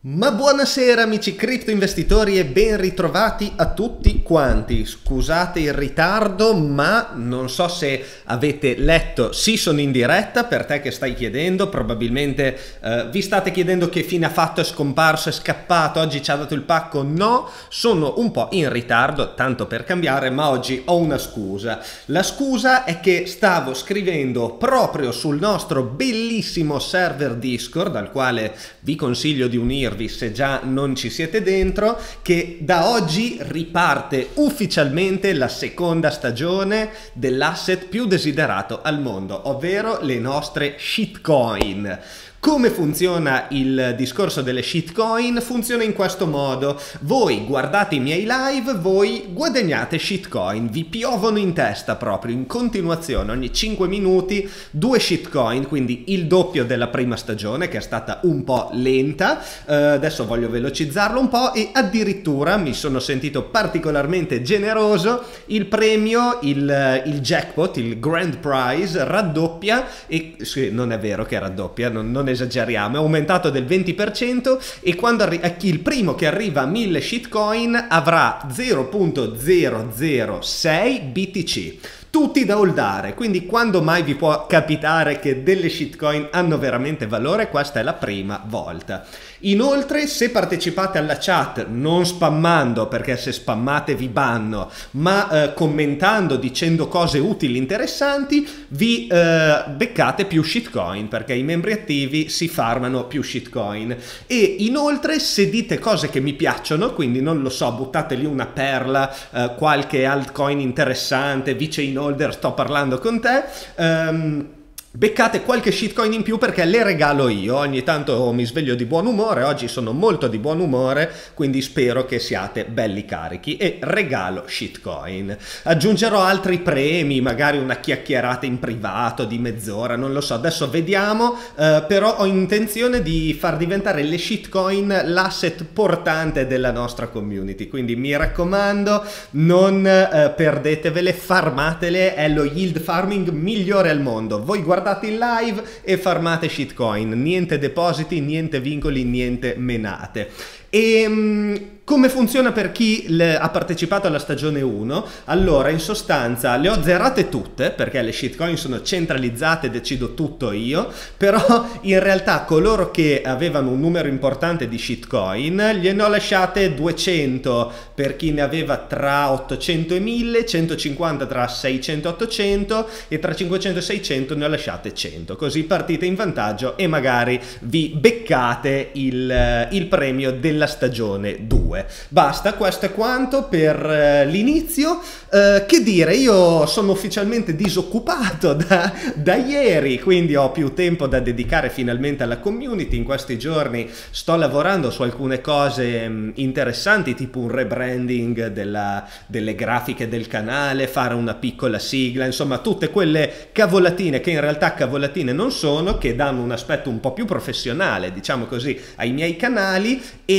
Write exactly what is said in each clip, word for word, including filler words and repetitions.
Ma buonasera amici cripto investitori e ben ritrovati a tutti quanti. Scusate il ritardo, ma non so se avete letto, sì sono in diretta, per te che stai chiedendo, probabilmente eh, vi state chiedendo che fine ha fatto, è scomparso, è scappato, oggi ci ha dato il pacco. No, sono un po' in ritardo, tanto per cambiare, ma oggi ho una scusa. La scusa è che stavo scrivendo proprio sul nostro bellissimo server Discord, al quale vi consiglio di unirvi se già non ci siete dentro, che da oggi riparte ufficialmente la seconda stagione dell'asset più desiderato al mondo, ovvero le nostre shitcoin. Come funziona il discorso delle shitcoin? Funziona in questo modo: voi guardate i miei live, voi guadagnate shitcoin, vi piovono in testa proprio in continuazione ogni cinque minuti due shitcoin, quindi il doppio della prima stagione, che è stata un po' lenta. Uh, adesso voglio velocizzarlo un po', e addirittura mi sono sentito particolarmente generoso, il premio, il, il jackpot, il grand prize raddoppia, e sì, non è vero che raddoppia, non, non esageriamo, è aumentato del venti per cento, e quando il primo che arriva a mille shitcoin avrà zero virgola zero zero sei B T C, tutti da holdare. Quindi quando mai vi può capitare che delle shitcoin hanno veramente valore, questa è la prima volta. Inoltre, se partecipate alla chat, non spammando, perché se spammate vi banno, ma eh, commentando, dicendo cose utili, interessanti, vi eh, beccate più shitcoin, perché i membri attivi si farmano più shitcoin. E inoltre, se dite cose che mi piacciono, quindi non lo so, buttate lì una perla, eh, qualche altcoin interessante, vice in holder, sto parlando con te, um, beccate qualche shitcoin in più, perché le regalo io. Ogni tanto mi sveglio di buon umore, oggi sono molto di buon umore, quindi spero che siate belli carichi, e regalo shitcoin. Aggiungerò altri premi, magari una chiacchierata in privato di mezz'ora, non lo so, adesso vediamo, eh, però ho intenzione di far diventare le shitcoin l'asset portante della nostra community, quindi mi raccomando, non eh, perdetevele, farmatele, è lo yield farming migliore al mondo. Voi guardate Guardate in live e farmate shitcoin, niente depositi, niente vincoli, niente menate. E um, come funziona per chi le, ha partecipato alla stagione uno? Allora, in sostanza le ho zerate tutte, perché le shitcoin sono centralizzate, decido tutto io, però in realtà coloro che avevano un numero importante di shitcoin gliene ho lasciate duecento per chi ne aveva tra ottocento e mille, centocinquanta tra seicento e ottocento, e tra cinquecento e seicento ne ho lasciate cento, così partite in vantaggio e magari vi beccate il, il premio della stagione due. Basta, questo è quanto per uh, l'inizio. Uh, che dire, io sono ufficialmente disoccupato da, da ieri, quindi ho più tempo da dedicare finalmente alla community. In questi giorni sto lavorando su alcune cose um, interessanti, tipo un rebranding della, delle grafiche del canale, fare una piccola sigla, insomma tutte quelle cavolatine che in realtà cavolatine non sono, che danno un aspetto un po' più professionale, diciamo così, ai miei canali,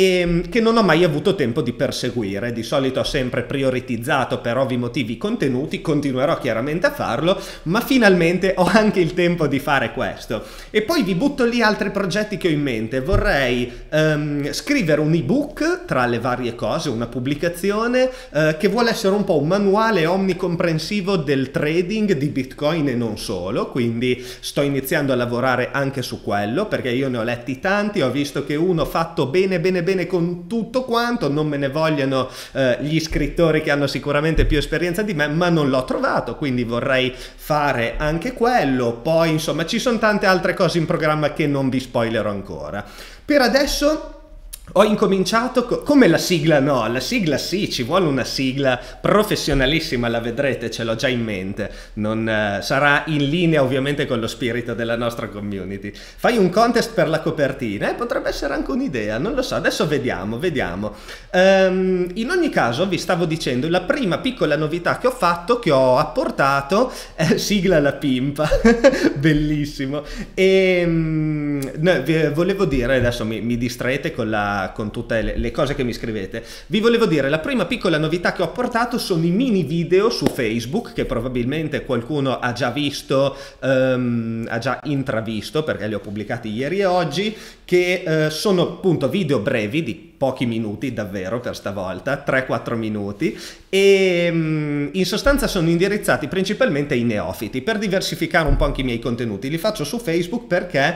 e che non ho mai avuto tempo di perseguire. Di solito ho sempre prioritizzato per ovvi motivi contenuti, continuerò chiaramente a farlo, ma finalmente ho anche il tempo di fare questo. E poi vi butto lì altri progetti che ho in mente. Vorrei um, scrivere un ebook, tra le varie cose, una pubblicazione uh, che vuole essere un po' un manuale omnicomprensivo del trading di Bitcoin e non solo, quindi sto iniziando a lavorare anche su quello, perché io ne ho letti tanti, ho visto che uno fatto bene bene bene con tutto quanto, non me ne vogliono eh, gli iscrittori che hanno sicuramente più esperienza di me, ma non l'ho trovato, quindi vorrei fare anche quello. Poi insomma ci sono tante altre cose in programma che non vi spoilerò ancora. Per adesso ho incominciato co come la sigla no, la sigla sì, ci vuole una sigla professionalissima, la vedrete, ce l'ho già in mente, non eh, sarà in linea ovviamente con lo spirito della nostra community. Fai un contest per la copertina, eh, potrebbe essere anche un'idea, non lo so, adesso vediamo, vediamo. Um, in ogni caso vi stavo dicendo, la prima piccola novità che ho fatto, che ho apportato, è sigla la pimpa, bellissimo, e um, no, volevo dire, adesso mi, mi distraete con la la, con tutte le, le cose che mi scrivete. Vi volevo dire, la prima piccola novità che ho portato sono i mini video su Facebook, che probabilmente qualcuno ha già visto, um, ha già intravisto, perché li ho pubblicati ieri e oggi, che uh, sono appunto video brevi di pochi minuti davvero per stavolta, tre quattro minuti, e um, in sostanza sono indirizzati principalmente ai neofiti, per diversificare un po' anche i miei contenuti. Li faccio su Facebook perché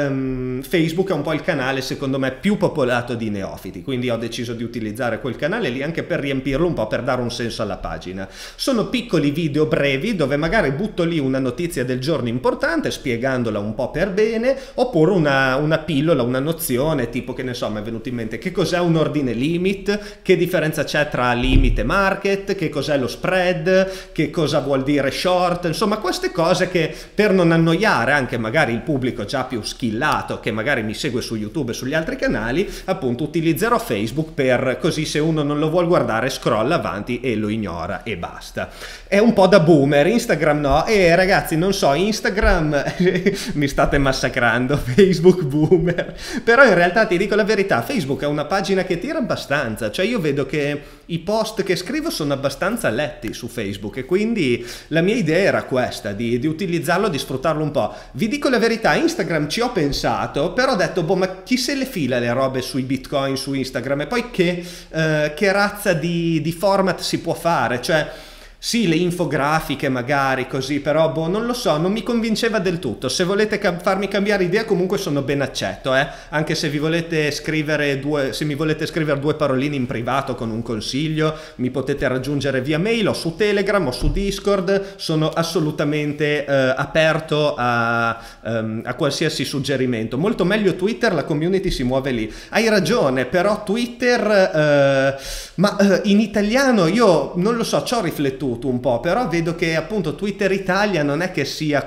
um, Facebook è un po' il canale secondo me più popolato di neofiti, quindi ho deciso di utilizzare quel canale lì anche per riempirlo un po', per dare un senso alla pagina. Sono piccoli video brevi dove magari butto lì una notizia del giorno importante spiegandola un po' per bene, oppure una, una pillola, una nozione, tipo, che ne so, mi è venuto in mente che cos'è un ordine limit, che differenza c'è tra limit e market, che cos'è lo spread, che cosa vuol dire short, insomma queste cose che, per non annoiare anche magari il pubblico già più schillato che magari mi segue su YouTube e sugli altri canali, appunto utilizzerò Facebook per, così se uno non lo vuol guardare scrolla avanti e lo ignora e basta. È un po' da boomer, Instagram no, e ragazzi non so, Instagram mi state massacrando, Facebook boomer, però in realtà ti dico la verità, Facebook è una pagina che tira abbastanza, cioè io vedo che i post che scrivo sono abbastanza letti su Facebook e quindi la mia idea era questa, di, di utilizzarlo, di sfruttarlo un po'. Vi dico la verità, Instagram ci ho pensato, però ho detto, boh, ma chi se le fila le robe sui bitcoin su Instagram? E poi che, eh, che razza di, di format si può fare? Cioè, sì, le infografiche magari così, però boh, non lo so, non mi convinceva del tutto. Se volete cam- farmi cambiare idea comunque sono ben accetto, eh? Anche se vi volete scrivere due, se mi volete scrivere due paroline in privato con un consiglio, mi potete raggiungere via mail o su Telegram o su Discord, sono assolutamente eh, aperto a, um, a qualsiasi suggerimento. Molto meglio Twitter, la community si muove lì. Hai ragione, però Twitter, eh, ma eh, in italiano io non lo so, ci ho riflettuto un po', però vedo che appunto Twitter Italia non è che sia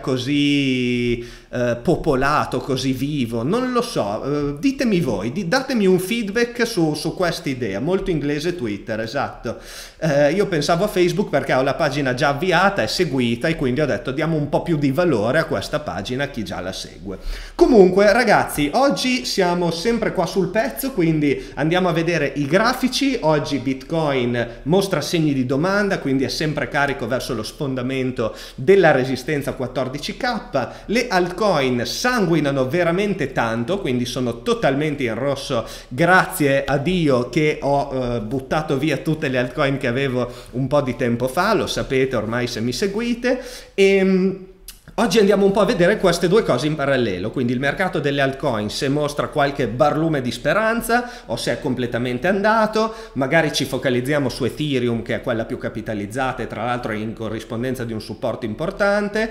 così eh, popolato, così vivo, non lo so, eh, ditemi voi, di, datemi un feedback su, su questa idea. Molto inglese Twitter, esatto. Eh, io pensavo a Facebook perché ho la pagina già avviata e seguita e quindi ho detto diamo un po' più di valore a questa pagina a chi già la segue. Comunque ragazzi, oggi siamo sempre qua sul pezzo, quindi andiamo a vedere i grafici. Oggi Bitcoin mostra segni di domanda, quindi è sempre carico verso lo sfondamento della resistenza quattordici K. Le altcoin sanguinano veramente tanto, quindi sono totalmente in rosso, grazie a Dio che ho eh, buttato via tutte le altcoin che avevo un po' di tempo fa, lo sapete ormai se mi seguite. E oggi andiamo un po' a vedere queste due cose in parallelo, quindi il mercato delle altcoin, se mostra qualche barlume di speranza o se è completamente andato. Magari ci focalizziamo su Ethereum, che è quella più capitalizzata e tra l'altro è in corrispondenza di un supporto importante,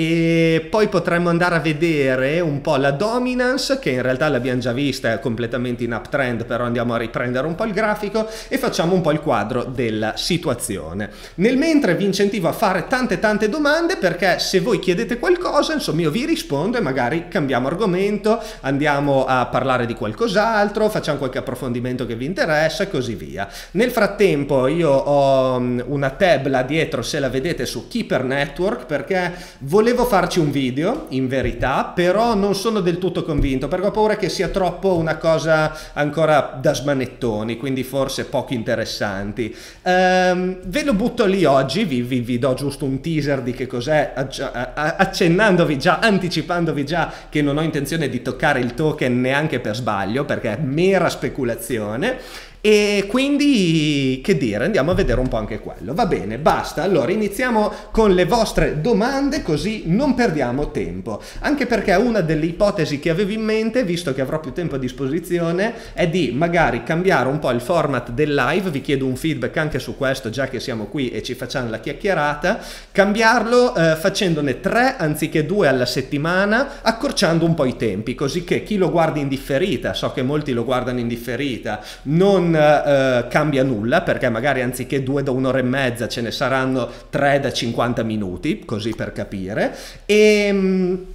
e poi potremmo andare a vedere un po' la dominance, che in realtà l'abbiamo già vista, è completamente in uptrend, però andiamo a riprendere un po' il grafico e facciamo un po' il quadro della situazione. Nel mentre vi incentivo a fare tante tante domande, perché se voi chiedete qualcosa, insomma io vi rispondo e magari cambiamo argomento, andiamo a parlare di qualcos'altro, facciamo qualche approfondimento che vi interessa e così via. Nel frattempo io ho una tab là dietro, se la vedete, su Keeper Network, perché volevo farci un video in verità, però non sono del tutto convinto perché ho paura che sia troppo una cosa ancora da smanettoni, quindi forse poco interessanti. Ehm, ve lo butto lì oggi, vi, vi, vi do giusto un teaser di che cos'è, accennandovi già, anticipandovi già che non ho intenzione di toccare il token neanche per sbaglio, perché è mera speculazione. E quindi, che dire, andiamo a vedere un po' anche quello. Va bene, basta. Allora iniziamo con le vostre domande, così non perdiamo tempo. Anche perché una delle ipotesi che avevo in mente, visto che avrò più tempo a disposizione, è di magari cambiare un po' il format del live. Vi chiedo un feedback anche su questo, già che siamo qui e ci facciamo la chiacchierata. Cambiarlo eh, facendone tre anziché due alla settimana, accorciando un po' i tempi, così che chi lo guarda in differita, so che molti lo guardano in differita, non Uh, cambia nulla, perché magari anziché due da un'ora e mezza ce ne saranno tre da cinquanta minuti, così per capire. E um,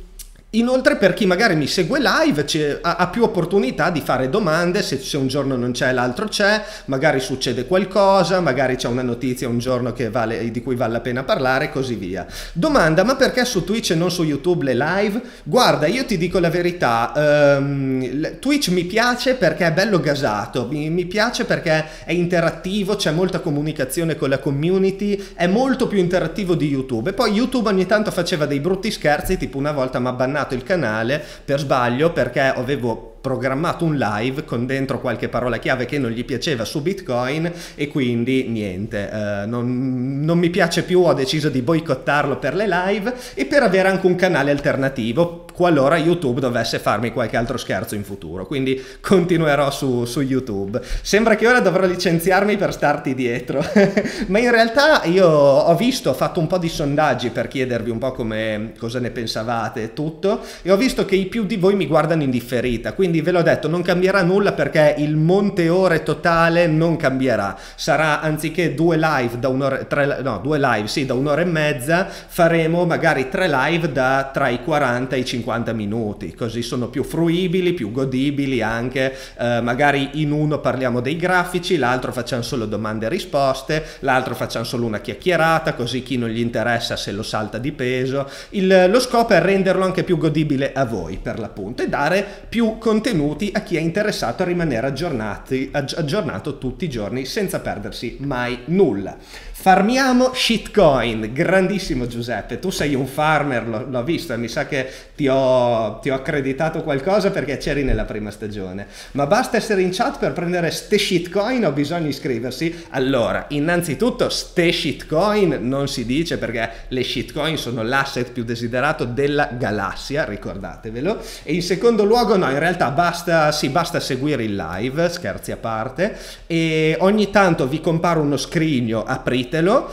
Inoltre, per chi magari mi segue live ha, ha più opportunità di fare domande, se, se un giorno non c'è l'altro c'è, magari succede qualcosa, magari c'è una notizia un giorno che vale, di cui vale la pena parlare e così via. Domanda: ma perché su Twitch e non su YouTube le live? Guarda, io ti dico la verità, um, Twitch mi piace perché è bello gasato, mi, mi piace perché è interattivo, c'è molta comunicazione con la community, è molto più interattivo di YouTube. E poi YouTube ogni tanto faceva dei brutti scherzi, tipo una volta mi ha bannato il canale per sbaglio perché avevo programmato un live con dentro qualche parola chiave che non gli piaceva su Bitcoin, e quindi niente, eh, non, non mi piace più, ho deciso di boicottarlo per le live e per avere anche un canale alternativo qualora YouTube dovesse farmi qualche altro scherzo in futuro, quindi continuerò su, su YouTube. Sembra che ora dovrò licenziarmi per starti dietro ma in realtà io ho visto, ho fatto un po' di sondaggi per chiedervi un po' come, cosa ne pensavate e tutto, e ho visto che i più di voi mi guardano in differita, quindi ve l'ho detto, non cambierà nulla perché il monte ore totale non cambierà, sarà anziché due live da un'ora, tre, no, due live sì, da un'ora e mezza, faremo magari tre live da tra i quaranta e i cinquanta minuti, così sono più fruibili, più godibili anche, eh, magari in uno parliamo dei grafici, l'altro facciamo solo domande e risposte, l'altro facciamo solo una chiacchierata, così chi non gli interessa se lo salta di peso. Il, lo scopo è renderlo anche più godibile a voi, per l'appunto, e dare più contenuti a chi è interessato a rimanere aggiornati, aggiornato tutti i giorni senza perdersi mai nulla. Farmiamo shitcoin, grandissimo Giuseppe, tu sei un farmer, l'ho visto e mi sa che ti ho, ti ho accreditato qualcosa perché c'eri nella prima stagione, ma basta essere in chat per prendere ste shitcoin o bisogna iscriversi? Allora, innanzitutto ste shitcoin non si dice perché le shitcoin sono l'asset più desiderato della galassia, ricordatevelo, e in secondo luogo no, in realtà basta, sì, basta seguire il live, scherzi a parte, e ogni tanto vi comparo uno scrigno, aprite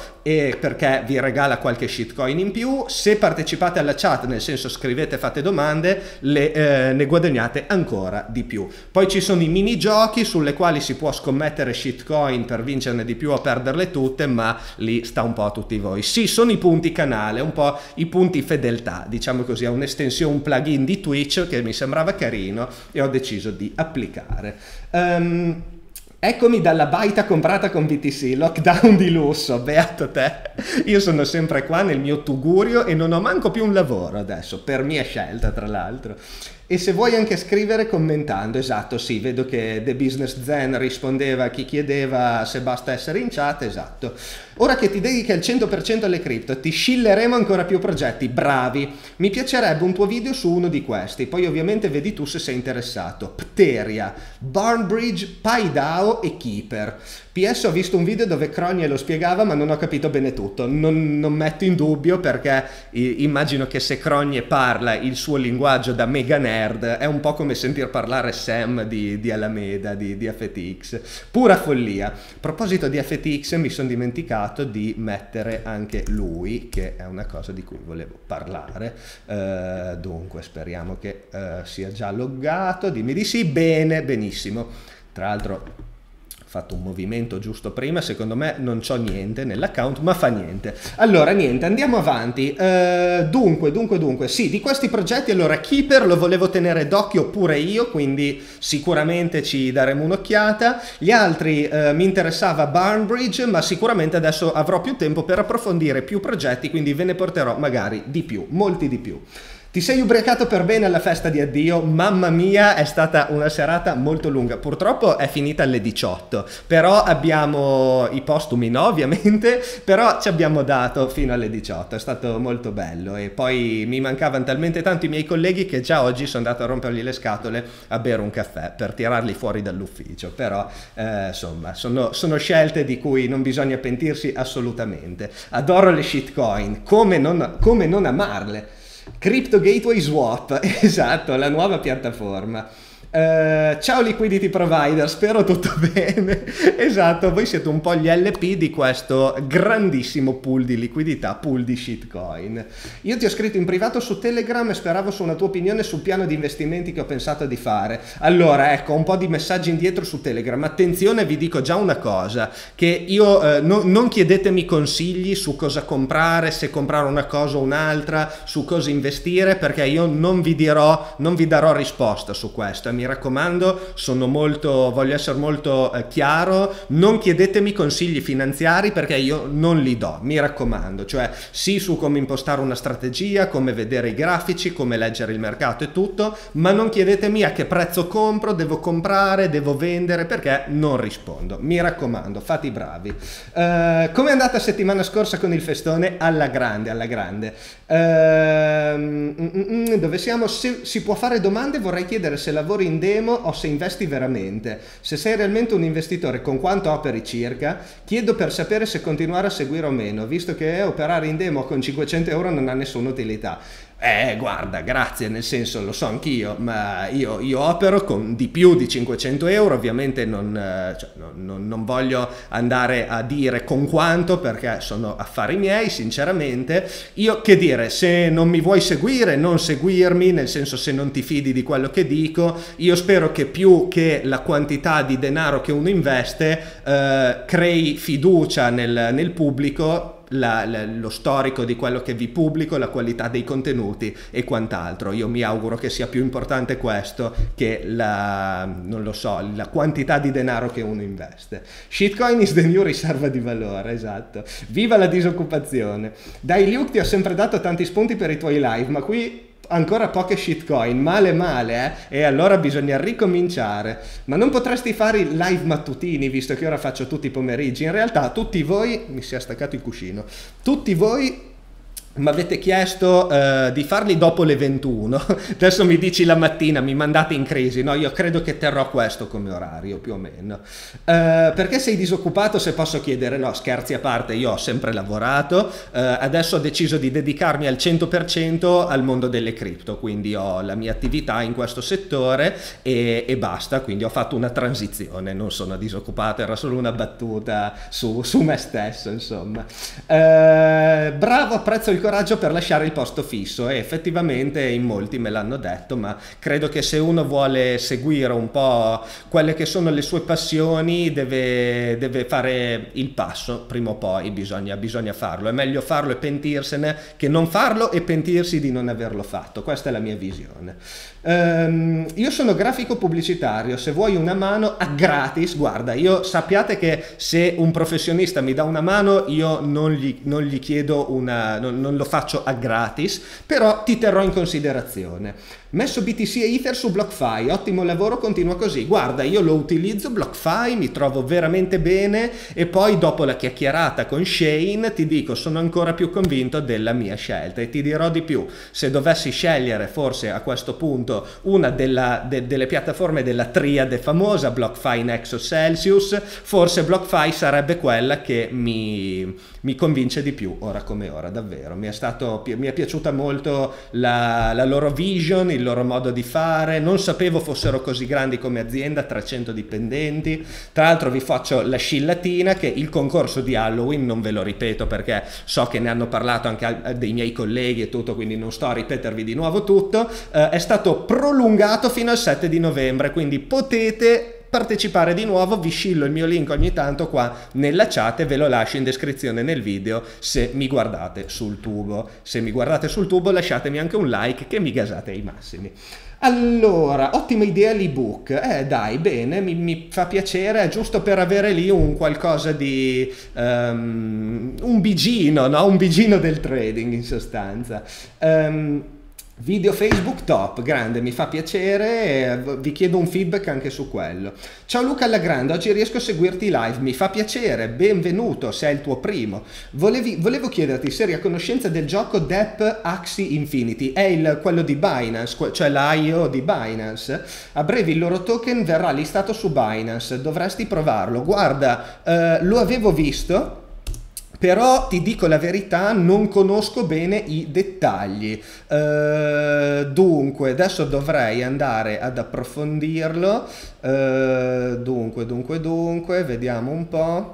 e perché vi regala qualche shitcoin in più. Se partecipate alla chat, nel senso scrivete, fate domande, le, eh, ne guadagnate ancora di più. Poi ci sono i minigiochi sulle quali si può scommettere shitcoin per vincerne di più o perderle tutte, ma lì sta un po' a tutti voi. Sì, sono i punti canale, un po' i punti fedeltà, diciamo così, è un'estensione, un plugin di Twitch che mi sembrava carino e ho deciso di applicare. Um, Eccomi dalla baita comprata con B T C, lockdown di lusso, beato te. Io sono sempre qua nel mio tugurio e non ho manco più un lavoro adesso, per mia scelta tra l'altro. E se vuoi anche scrivere commentando, esatto, sì, vedo che The Business Zen rispondeva a chi chiedeva se basta essere in chat, esatto. Ora che ti dedichi al cento per cento alle cripto, ti scilleremo ancora più progetti, bravi. Mi piacerebbe un tuo video su uno di questi, poi ovviamente vedi tu se sei interessato. Pteria, Barnbridge, PyDAO e Keeper. P S ho visto un video dove Crogne lo spiegava ma non ho capito bene tutto, non, non metto in dubbio perché immagino che se Crogne parla il suo linguaggio da mega nerd è un po' come sentir parlare Sam di, di Alameda, di, di F T X, pura follia. A proposito di F T X mi sono dimenticato di mettere anche lui, che è una cosa di cui volevo parlare, uh, dunque speriamo che uh, sia già loggato, dimmi di sì, bene, benissimo, tra l'altro fatto un movimento giusto prima, secondo me non c'ho niente nell'account, ma fa niente. Allora niente, andiamo avanti. Uh, dunque, dunque, dunque, sì, di questi progetti, allora Keeper lo volevo tenere d'occhio pure io, quindi sicuramente ci daremo un'occhiata. Gli altri uh, mi interessava Barnbridge, ma sicuramente adesso avrò più tempo per approfondire più progetti, quindi ve ne porterò magari di più, molti di più. Ti sei ubriacato per bene alla festa di addio? Mamma mia, è stata una serata molto lunga. Purtroppo è finita alle diciotto, però abbiamo i postumi, no, ovviamente, però ci abbiamo dato fino alle diciotto, è stato molto bello. E poi mi mancavano talmente tanto i miei colleghi che già oggi sono andato a rompergli le scatole a bere un caffè per tirarli fuori dall'ufficio. Però, eh, insomma, sono, sono scelte di cui non bisogna pentirsi assolutamente. Adoro le shitcoin, come non, come non amarle? Crypto Gateway Swap, esatto, la nuova piattaforma. Uh, Uh, ciao liquidity provider, spero tutto bene. Esatto, voi siete un po' gli L P di questo grandissimo pool di liquidità, pool di shitcoin. Io ti ho scritto in privato su Telegram e speravo su una tua opinione sul piano di investimenti che ho pensato di fare. Allora, ecco, un po' di messaggi indietro su Telegram. Attenzione, vi dico già una cosa, che io uh, no, non chiedetemi consigli su cosa comprare, se comprare una cosa o un'altra, su cosa investire, perché io non vi dirò, non vi darò risposta su questo. Mi raccomando, sono molto, voglio essere molto eh, chiaro, non chiedetemi consigli finanziari perché io non li do, mi raccomando, cioè sì su come impostare una strategia, come vedere i grafici, come leggere il mercato e tutto, ma non chiedetemi a che prezzo compro, devo comprare, devo vendere, perché non rispondo, mi raccomando, fate i bravi. Uh, come è andata settimana scorsa con il festone? Alla grande, alla grande. Uh, mm, mm, dove siamo? Se si può fare domande, vorrei chiedere se lavori in demo o se investi veramente. Se sei realmente un investitore, con quanto operi circa? Chiedo per sapere se continuare a seguire o meno, visto che operare in demo con cinquecento euro non ha nessuna utilità. Eh, guarda, grazie, nel senso, lo so anch'io, ma io, io opero con di più di cinquecento euro, ovviamente non, cioè, non, non voglio andare a dire con quanto, perché sono affari miei, sinceramente. Io, che dire, se non mi vuoi seguire, non seguirmi, nel senso, se non ti fidi di quello che dico, io spero che più che la quantità di denaro che uno investe, eh, crei fiducia nel, nel pubblico, La, la, lo storico di quello che vi pubblico, la qualità dei contenuti e quant'altro. Io mi auguro che sia più importante questo che la, non lo so, la quantità di denaro che uno investe. Shitcoin is the new riserva di valore, esatto. Viva la disoccupazione. Dai Luke, ti ho sempre dato tanti spunti per i tuoi live, ma qui ancora poche shitcoin, male male, eh? E allora bisogna ricominciare. Ma non potresti fare i live mattutini, visto che ora faccio tutti i pomeriggi? In realtà tutti voi, mi si è staccato il cuscino, tutti voi mi avete chiesto uh, di farli dopo le ventuno, adesso mi dici la mattina, mi mandate in crisi, no? Io credo che terrò questo come orario, più o meno. Uh, perché sei disoccupato, se posso chiedere? No, scherzi a parte, io ho sempre lavorato, uh, adesso ho deciso di dedicarmi al cento per cento al mondo delle cripto, quindi ho la mia attività in questo settore e, e basta, quindi ho fatto una transizione, non sono disoccupato, era solo una battuta su, su me stesso, insomma. Uh, bravo, apprezzo il coraggio per lasciare il posto fisso, e effettivamente in molti me l'hanno detto, ma credo che se uno vuole seguire un po' quelle che sono le sue passioni deve, deve fare il passo, prima o poi bisogna, bisogna farlo. È meglio farlo e pentirsene che non farlo e pentirsi di non averlo fatto. Questa è la mia visione. Um, io sono grafico pubblicitario, se vuoi una mano a gratis, guarda, io sappiate che se un professionista mi dà una mano io non gli, non gli chiedo una, non, non lo faccio a gratis, però ti terrò in considerazione. Messo B T C e Ether su BlockFi, ottimo lavoro, continua così. Guarda, io lo utilizzo BlockFi, mi trovo veramente bene, e poi dopo la chiacchierata con Shane ti dico, sono ancora più convinto della mia scelta, e ti dirò di più. Se dovessi scegliere forse a questo punto una della, de, delle piattaforme della triade famosa, BlockFi, Nexo, Celsius, forse BlockFi sarebbe quella che mi, mi convince di più, ora come ora, davvero. Mi è, stato, mi è piaciuta molto la, la loro vision, il loro modo di fare, non sapevo fossero così grandi come azienda, trecento dipendenti. Tra l'altro vi faccio la scillatina che il concorso di Halloween, non ve lo ripeto perché so che ne hanno parlato anche dei miei colleghi e tutto, quindi non sto a ripetervi di nuovo tutto, eh, è stato prolungato fino al sette di novembre, quindi potete partecipare di nuovo. Vi scillo il mio link ogni tanto qua nella chat e ve lo lascio in descrizione nel video se mi guardate sul tubo. Se mi guardate sul tubo lasciatemi anche un like che mi gasate ai massimi. Allora, ottima idea l'ebook, eh dai, bene, mi, mi fa piacere, è giusto per avere lì un qualcosa di, um, un bigino, no? Un bigino del trading in sostanza. Um, Video Facebook top, grande, mi fa piacere, vi chiedo un feedback anche su quello. Ciao Luca alla grande, oggi riesco a seguirti live, mi fa piacere, benvenuto se è il tuo primo. Volevi, volevo chiederti se eri a conoscenza del gioco D E P Axie Infinity, è il, quello di Binance, cioè la I O di Binance. A breve il loro token verrà listato su Binance, dovresti provarlo. Guarda, eh, lo avevo visto, Però ti dico la verità, non conosco bene i dettagli. Eh, dunque, adesso dovrei andare ad approfondirlo. Eh, dunque, dunque, dunque, vediamo un po'.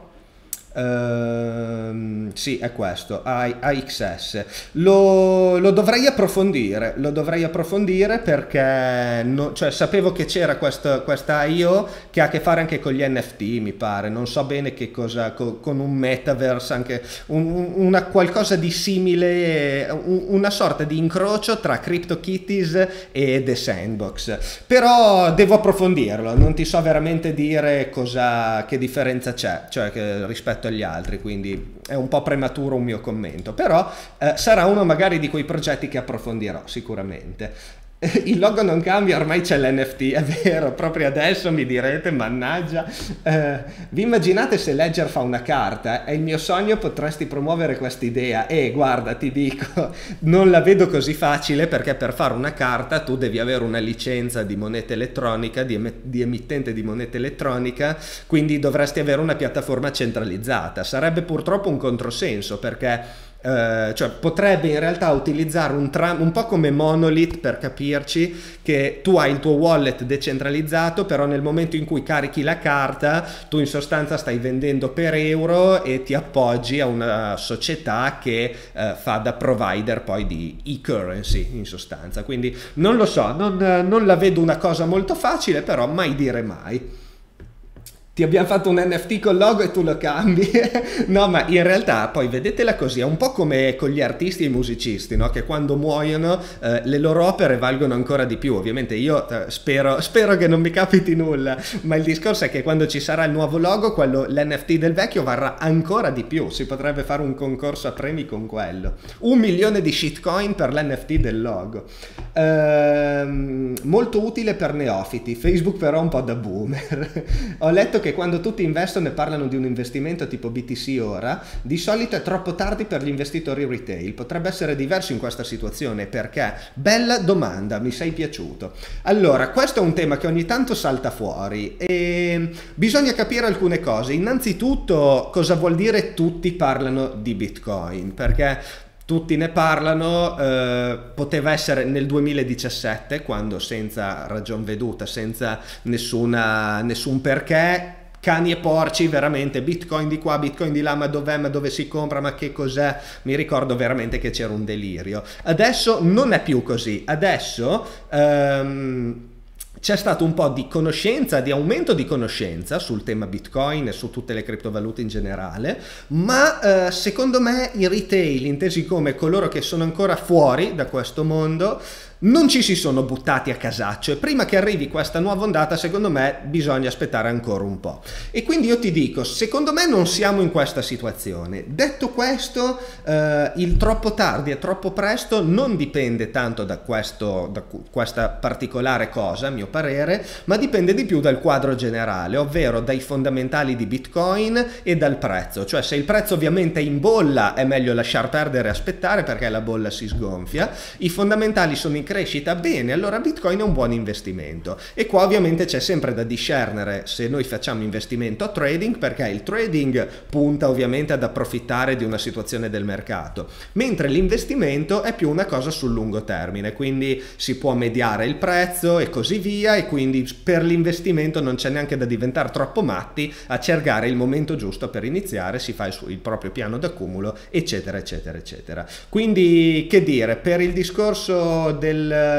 Ehm, sì, è questo, A X S. Lo, lo dovrei approfondire, lo dovrei approfondire perché no- cioè, sapevo che c'era questa, questa I O che ha a che fare anche con gli N F T, mi pare. Non so bene che cosa, co- con un metaverse, anche un- un- una qualcosa di simile, un- una sorta di incrocio tra CryptoKitties e The Sandbox. Però devo approfondirlo, non ti so veramente dire cosa, che differenza c'è, cioè che rispetto agli altri, quindi è un po' prematuro un mio commento, però eh, sarà uno magari di quei progetti che approfondirò sicuramente. Il logo non cambia, ormai c'è l'N F T, è vero, proprio adesso mi direte, mannaggia. Eh, vi immaginate se Ledger fa una carta? È il mio sogno, potresti promuovere questa idea. E guarda, ti dico, non la vedo così facile, perché per fare una carta tu devi avere una licenza di moneta elettronica, di, em- di emittente di moneta elettronica, quindi dovresti avere una piattaforma centralizzata. Sarebbe purtroppo un controsenso, perché Uh, cioè potrebbe in realtà utilizzare un tram, un po' come Monolith, per capirci, che tu hai il tuo wallet decentralizzato, però nel momento in cui carichi la carta tu in sostanza stai vendendo per euro e ti appoggi a una società che uh, fa da provider poi di e-currency in sostanza. Quindi non lo so, non, non la vedo una cosa molto facile, però mai dire mai. Ti abbiamo fatto un N F T col logo e tu lo cambi. No, ma in realtà poi vedetela così, è un po' come con gli artisti e i musicisti, no? Che quando muoiono eh, le loro opere valgono ancora di più. Ovviamente io eh, spero, spero che non mi capiti nulla, ma il discorso è che quando ci sarà il nuovo logo, quello, l'N F T del vecchio varrà ancora di più. Si potrebbe fare un concorso a premi con quello. Un milione di shitcoin per l'N F T del logo. Ehm, molto utile per neofiti, Facebook però un po' da boomer. Ho letto che quando tutti investono e parlano di un investimento tipo B T C ora, di solito è troppo tardi per gli investitori retail. Potrebbe essere diverso in questa situazione, perché? Bella domanda, mi sei piaciuto. Allora, questo è un tema che ogni tanto salta fuori e bisogna capire alcune cose. Innanzitutto, cosa vuol dire tutti parlano di Bitcoin? Perché tutti ne parlano, eh, poteva essere nel duemiladiciassette, quando senza ragion veduta, senza nessuna, nessun perché, cani e porci, veramente, Bitcoin di qua, Bitcoin di là, ma dov'è, ma dove si compra, ma che cos'è? Mi ricordo veramente che c'era un delirio. Adesso non è più così, adesso ehm, c'è stato un po' di conoscenza, di aumento di conoscenza sul tema Bitcoin e su tutte le criptovalute in generale, ma eh, secondo me i retail, intesi come coloro che sono ancora fuori da questo mondo, non ci si sono buttati a casaccio, e prima che arrivi questa nuova ondata secondo me bisogna aspettare ancora un po'. E quindi io ti dico, secondo me non siamo in questa situazione. Detto questo, eh, il troppo tardi e troppo presto non dipende tanto da, questo, da questa particolare cosa, a mio parere, ma dipende di più dal quadro generale, ovvero dai fondamentali di Bitcoin e dal prezzo. Cioè, se il prezzo ovviamente è in bolla è meglio lasciar perdere e aspettare, perché la bolla si sgonfia. I fondamentali sono in crescita, bene, allora Bitcoin è un buon investimento. E qua ovviamente c'è sempre da discernere se noi facciamo investimento a trading, perché il trading punta ovviamente ad approfittare di una situazione del mercato, mentre l'investimento è più una cosa sul lungo termine, quindi si può mediare il prezzo e così via, e quindi per l'investimento non c'è neanche da diventare troppo matti a cercare il momento giusto per iniziare, si fa il, suo, il proprio piano d'accumulo, eccetera eccetera eccetera. Quindi, che dire, per il discorso del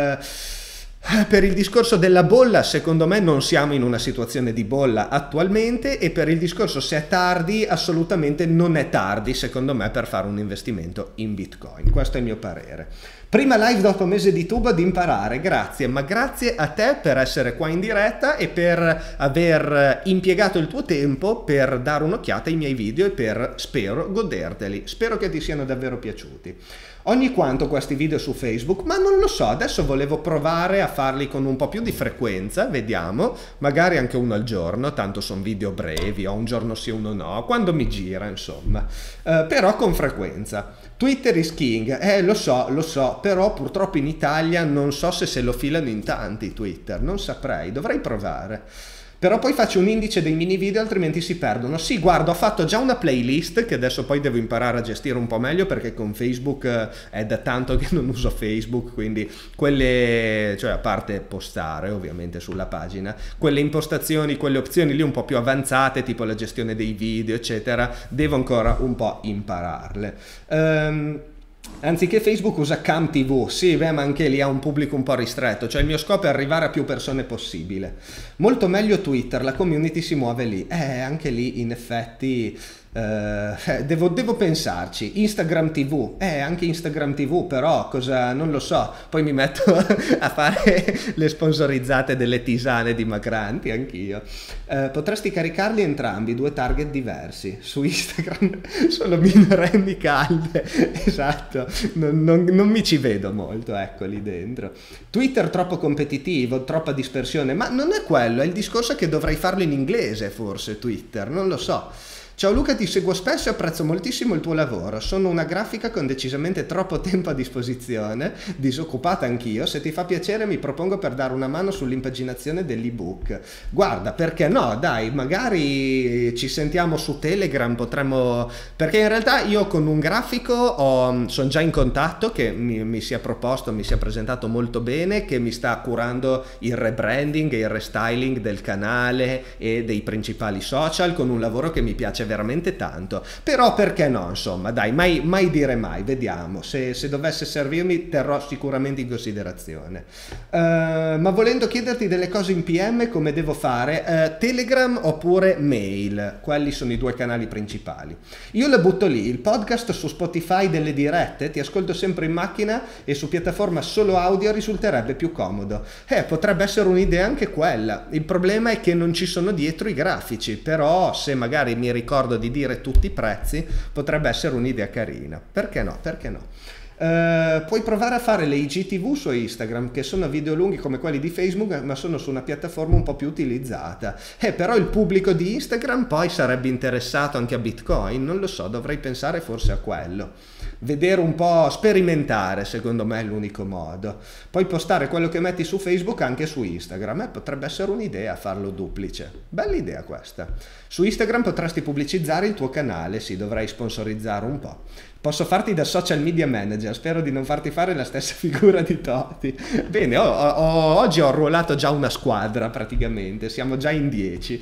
Per il discorso della bolla, secondo me non siamo in una situazione di bolla attualmente, e per il discorso se è tardi, assolutamente non è tardi secondo me per fare un investimento in Bitcoin. Questo è il mio parere. Prima live dopo mese di tubo ad imparare, grazie, ma grazie a te per essere qua in diretta e per aver impiegato il tuo tempo per dare un'occhiata ai miei video e per, spero, goderteli. Spero che ti siano davvero piaciuti. Ogni quanto questi video su Facebook, ma non lo so, adesso volevo provare a farli con un po' più di frequenza, vediamo, magari anche uno al giorno, tanto sono video brevi, o un giorno sì uno no, quando mi gira insomma, uh, però con frequenza. Twitter is king, eh lo so, lo so, però purtroppo in Italia non so se se lo filano in tanti Twitter, non saprei, dovrei provare. Però poi faccio un indice dei mini video, altrimenti si perdono. Sì, guarda, ho fatto già una playlist che adesso poi devo imparare a gestire un po' meglio, perché con Facebook eh, è da tanto che non uso Facebook, quindi quelle, cioè a parte postare ovviamente sulla pagina, quelle impostazioni, quelle opzioni lì un po' più avanzate, tipo la gestione dei video, eccetera, devo ancora un po' impararle. Um, Anziché Facebook usa Cam T V, sì, beh, ma anche lì ha un pubblico un po' ristretto, cioè il mio scopo è arrivare a più persone possibile. Molto meglio Twitter, la community si muove lì. Eh, anche lì in effetti eh, devo, devo pensarci. Instagram T V, eh, anche Instagram T V, però cosa, non lo so, poi mi metto a fare le sponsorizzate delle tisane dimagranti, anch'io. Eh, potresti caricarli entrambi, due target diversi. Su Instagram sono minorenni calde, esatto, non, non, non mi ci vedo molto, ecco, lì dentro. Twitter troppo competitivo, troppa dispersione, ma non è quello, è il discorso che dovrei farlo in inglese forse Twitter, non lo so. Ciao Luca, ti seguo spesso e apprezzo moltissimo il tuo lavoro. Sono una grafica con decisamente troppo tempo a disposizione, disoccupata anch'io. Se ti fa piacere mi propongo per dare una mano sull'impaginazione dell'ebook. Guarda, perché no? Dai, magari ci sentiamo su Telegram, potremmo... Perché in realtà io con un grafico ho... sono già in contatto, che mi, mi sia proposto, mi sia presentato molto bene, che mi sta curando il rebranding e il restyling del canale e dei principali social, con un lavoro che mi piace veramente tanto. Però perché no, insomma, dai, mai, mai dire mai, vediamo, se, se dovesse servirmi terrò sicuramente in considerazione. Uh, ma volendo chiederti delle cose in P M, come devo fare? Uh, Telegram oppure mail, quelli sono i due canali principali. Io le butto lì, il podcast su Spotify delle dirette, ti ascolto sempre in macchina e su piattaforma solo audio risulterebbe più comodo. Eh, potrebbe essere un'idea anche quella, il problema è che non ci sono dietro i grafici, però se magari mi ricordo di dire tutti i prezzi potrebbe essere un'idea carina, perché no, perché no. Uh, puoi provare a fare le I G T V su Instagram, che sono video lunghi come quelli di Facebook, ma sono su una piattaforma un po' più utilizzata. Eh, però il pubblico di Instagram poi sarebbe interessato anche a Bitcoin, non lo so, dovrei pensare forse a quello. Vedere un po', sperimentare, secondo me è l'unico modo. Poi postare quello che metti su Facebook anche su Instagram, eh, potrebbe essere un'idea farlo duplice. Bella idea questa. Su Instagram potresti pubblicizzare il tuo canale, sì, dovrai sponsorizzare un po'. Posso farti da social media manager, spero di non farti fare la stessa figura di Totti. Bene, ho, ho, oggi ho arruolato già una squadra praticamente, siamo già in dieci.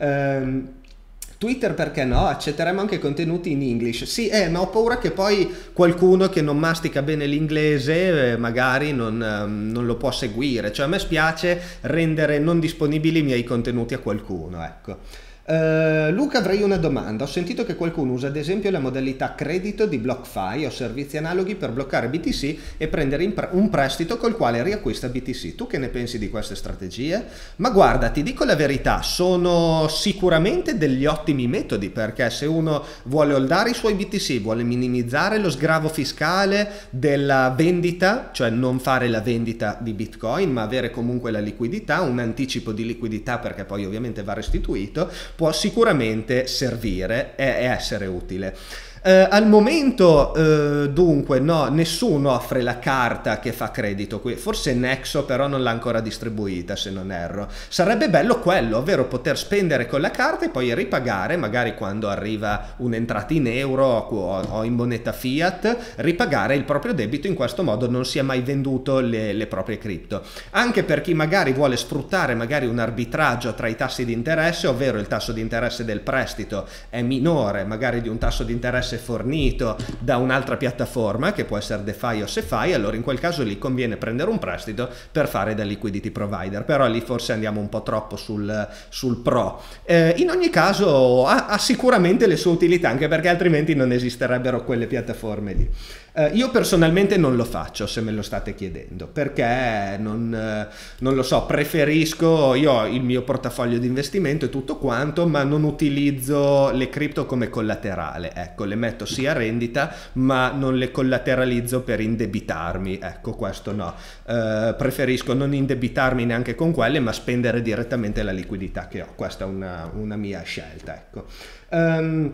Um, Twitter perché no? Accetteremo anche contenuti in English. Sì, eh, ma ho paura che poi qualcuno che non mastica bene l'inglese eh, magari non, um, non lo può seguire. Cioè a me spiace rendere non disponibili i miei contenuti a qualcuno, ecco. Uh, Luca, avrei una domanda. Ho sentito che qualcuno usa ad esempio la modalità credito di BlockFi o servizi analoghi per bloccare B T C e prendere pre un prestito col quale riacquista B T C. Tu che ne pensi di queste strategie? Ma guarda, ti dico la verità, sono sicuramente degli ottimi metodi, perché se uno vuole holdare i suoi B T C, vuole minimizzare lo sgravo fiscale della vendita, cioè non fare la vendita di Bitcoin ma avere comunque la liquidità, un anticipo di liquidità perché poi ovviamente va restituito, può sicuramente servire e essere utile. Uh, al momento uh, dunque no, nessuno offre la carta che fa credito qui, forse Nexo però non l'ha ancora distribuita se non erro. Sarebbe bello quello, ovvero poter spendere con la carta e poi ripagare magari quando arriva un'entrata in euro o, o in moneta fiat, ripagare il proprio debito, in questo modo non si è mai venduto le, le proprie cripto. Anche per chi magari vuole sfruttare magari un arbitraggio tra i tassi di interesse, ovvero il tasso di interesse del prestito è minore magari di un tasso di interesse fornito da un'altra piattaforma che può essere DeFi o SeFi, allora in quel caso lì conviene prendere un prestito per fare da liquidity provider, però lì forse andiamo un po' troppo sul, sul pro. Eh, in ogni caso ha, ha sicuramente le sue utilità, anche perché altrimenti non esisterebbero quelle piattaforme lì. Eh, io personalmente non lo faccio, se me lo state chiedendo, perché non, eh, non lo so, preferisco, io ho il mio portafoglio di investimento e tutto quanto, ma non utilizzo le cripto come collaterale, ecco, le metto sì a rendita, ma non le collateralizzo per indebitarmi, ecco, questo no. Eh, preferisco non indebitarmi neanche con quelle, ma spendere direttamente la liquidità che ho, questa è una, una mia scelta, ecco. Um,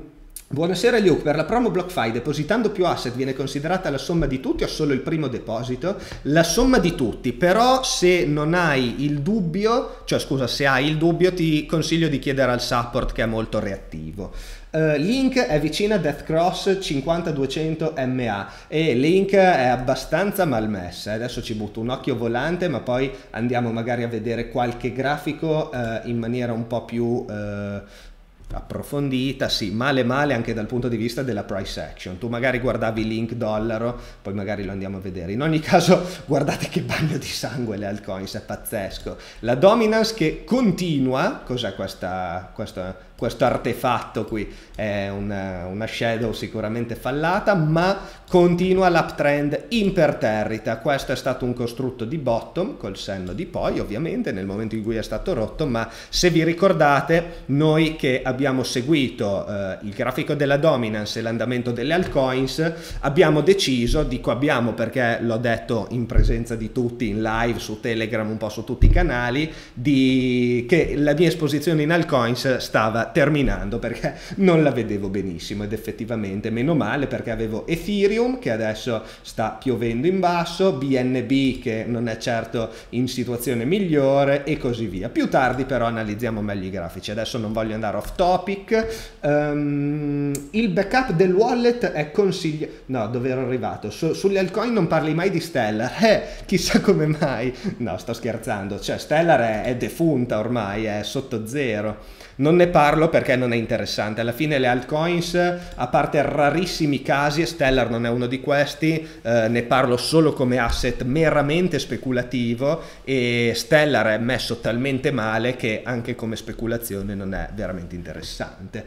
Buonasera Luke, per la promo BlockFi depositando più asset viene considerata la somma di tutti o solo il primo deposito? La somma di tutti, però se non hai il dubbio, cioè scusa, se hai il dubbio ti consiglio di chiedere al support che è molto reattivo. Uh, Link è vicina a Death Cross cinquanta duecento M A e Link è abbastanza malmessa, adesso ci butto un occhio volante ma poi andiamo magari a vedere qualche grafico uh, in maniera un po' più... Uh, approfondita, sì, male male anche dal punto di vista della price action. Tu magari guardavi Link dollaro, poi magari lo andiamo a vedere. In ogni caso guardate che bagno di sangue le altcoins, è pazzesco. La dominance che continua, cos'è questa, questa, questo artefatto qui? È una, una shadow sicuramente fallata, ma continua l'uptrend imperterrita. Questo è stato un costrutto di bottom col senno di poi, ovviamente, nel momento in cui è stato rotto, ma se vi ricordate, noi che abbiamo seguito eh, il grafico della dominance e l'andamento delle altcoins, abbiamo deciso, dico abbiamo perché l'ho detto in presenza di tutti, in live, su Telegram, un po' su tutti i canali, di, che la mia esposizione in altcoins stava terminando perché non la vedevo benissimo ed effettivamente meno male perché avevo Ethereum che adesso sta piovendo in basso, B N B che non è certo in situazione migliore e così via. Più tardi però analizziamo meglio i grafici, adesso non voglio andare off topic. Um, il backup del wallet è consigliato, no dove ero arrivato, Su, sulle altcoin non parli mai di Stellar, eh chissà come mai, no sto scherzando, cioè Stellar è, è defunta ormai, è sotto zero. Non ne parlo perché non è interessante, alla fine le altcoins, a parte rarissimi casi, e Stellar non è uno di questi, eh, ne parlo solo come asset meramente speculativo e Stellar è messo talmente male che anche come speculazione non è veramente interessante.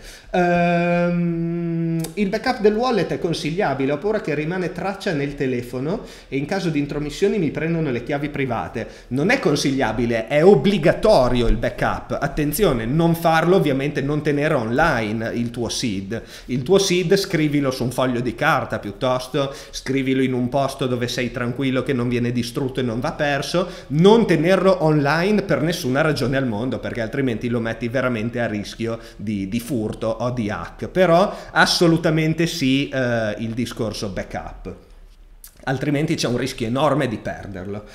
Um, il backup del wallet è consigliabile, ho paura che rimane traccia nel telefono e in caso di intromissioni mi prendono le chiavi private. Non è consigliabile, è obbligatorio il backup, attenzione, non farlo. Ovviamente non tenere online il tuo seed, il tuo seed scrivilo su un foglio di carta, piuttosto scrivilo in un posto dove sei tranquillo che non viene distrutto e non va perso, non tenerlo online per nessuna ragione al mondo perché altrimenti lo metti veramente a rischio di, di furto o di hack. Però assolutamente sì, eh, il discorso backup, altrimenti c'è un rischio enorme di perderlo.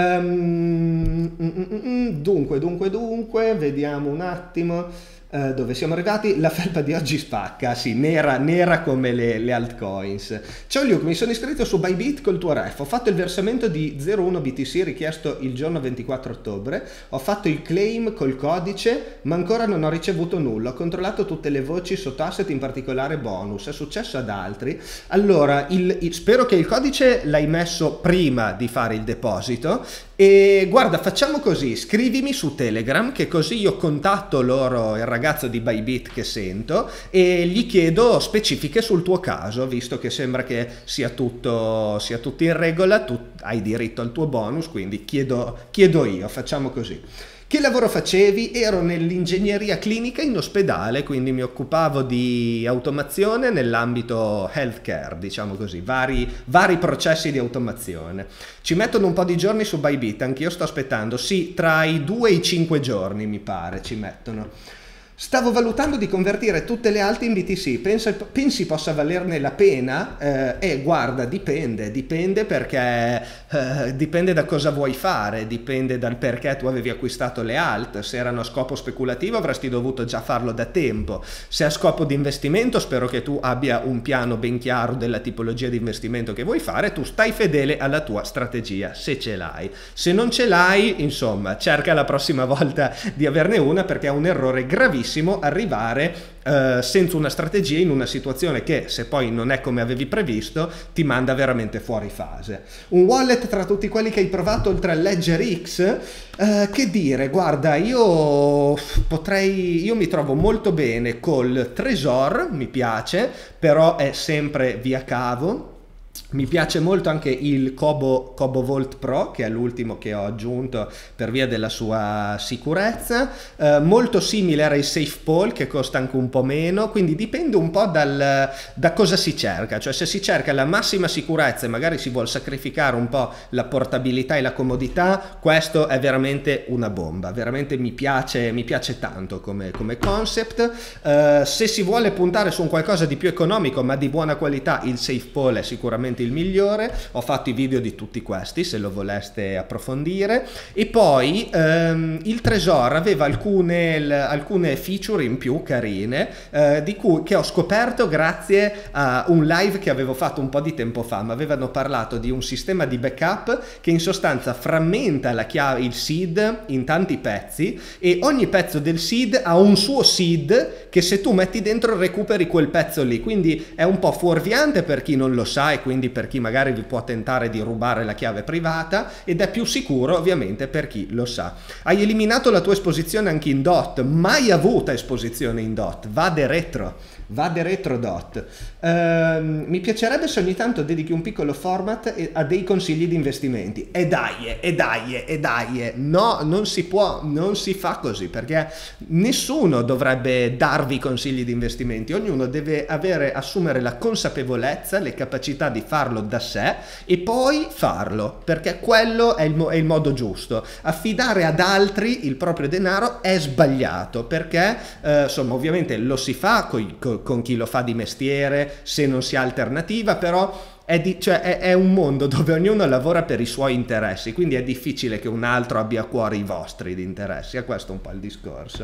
Um, mm, mm, mm, dunque, dunque, dunque, vediamo un attimo uh, dove siamo arrivati. La felpa di oggi spacca, sì, nera, nera come le, le altcoins. Ciao Luke, mi sono iscritto su Bybit col tuo ref, ho fatto il versamento di zero uno B T C richiesto il giorno ventiquattro ottobre, ho fatto il claim col codice, ma ancora non ho ricevuto nulla, ho controllato tutte le voci sotto asset, in particolare bonus, è successo ad altri. Allora, il, il, spero che il codice l'hai messo prima di fare il deposito. E guarda, facciamo così, scrivimi su Telegram che così io contatto loro, il ragazzo di Bybit che sento, e gli chiedo specifiche sul tuo caso, visto che sembra che sia tutto, sia tutto in regola, tu hai diritto al tuo bonus, quindi chiedo, chiedo io, facciamo così. Che lavoro facevi? Ero nell'ingegneria clinica in ospedale, quindi mi occupavo di automazione nell'ambito healthcare, diciamo così, vari, vari processi di automazione. Ci mettono un po' di giorni su Bybit, anch'io sto aspettando, sì, tra i due e i cinque giorni mi pare ci mettono. Stavo valutando di convertire tutte le altre in B T C, pensi, pensi possa valerne la pena? Eh, eh, guarda, dipende, dipende perché eh, dipende da cosa vuoi fare, dipende dal perché tu avevi acquistato le alt, se erano a scopo speculativo avresti dovuto già farlo da tempo, se a scopo di investimento spero che tu abbia un piano ben chiaro della tipologia di investimento che vuoi fare, tu stai fedele alla tua strategia, se ce l'hai. Se non ce l'hai, insomma, cerca la prossima volta di averne una perché è un errore gravissimo arrivare eh, senza una strategia in una situazione che, se poi non è come avevi previsto, ti manda veramente fuori fase. Un wallet tra tutti quelli che hai provato oltre al Ledger X, eh, che dire, guarda, io potrei, io mi trovo molto bene col Trezor, mi piace, però è sempre via cavo. Mi piace molto anche il Kobo, Kobo Vault Pro, che è l'ultimo che ho aggiunto per via della sua sicurezza, eh, molto simile era il SafePol, che costa anche un po' meno, quindi dipende un po' dal, da cosa si cerca, cioè se si cerca la massima sicurezza e magari si vuole sacrificare un po' la portabilità e la comodità, questo è veramente una bomba, veramente mi piace, mi piace tanto come, come concept. Eh, se si vuole puntare su un qualcosa di più economico ma di buona qualità, il SafePol è sicuramente il migliore. Ho fatto i video di tutti questi se lo voleste approfondire. E poi ehm, il Trésor aveva alcune, l, alcune feature in più carine, eh, di cui che ho scoperto grazie a un live che avevo fatto un po' di tempo fa. Mi avevano parlato di un sistema di backup che in sostanza frammenta la chiave, il seed in tanti pezzi, e ogni pezzo del seed ha un suo seed che se tu metti dentro recuperi quel pezzo lì, quindi è un po' fuorviante per chi non lo sa e quindi per chi magari vi può tentare di rubare la chiave privata, ed è più sicuro ovviamente per chi lo sa. Hai eliminato la tua esposizione anche in dot, mai avuta esposizione in dot, vade retro, vade retro dot. Ehm, mi piacerebbe se ogni tanto dedichi un piccolo format a dei consigli di investimenti. E dai, e dai, e dai, no, non si può, non si fa così, perché nessuno dovrebbe darvi consigli di investimenti, ognuno deve avere, assumere la consapevolezza, le capacità di farlo da sé e poi farlo, perché quello è il, mo- è il modo giusto. Affidare ad altri il proprio denaro è sbagliato, perché eh, insomma ovviamente lo si fa coi, co- con chi lo fa di mestiere, se non si ha alternativa, però È, di, cioè è, è un mondo dove ognuno lavora per i suoi interessi, quindi è difficile che un altro abbia a cuore i vostri di interessi, è questo un po' il discorso.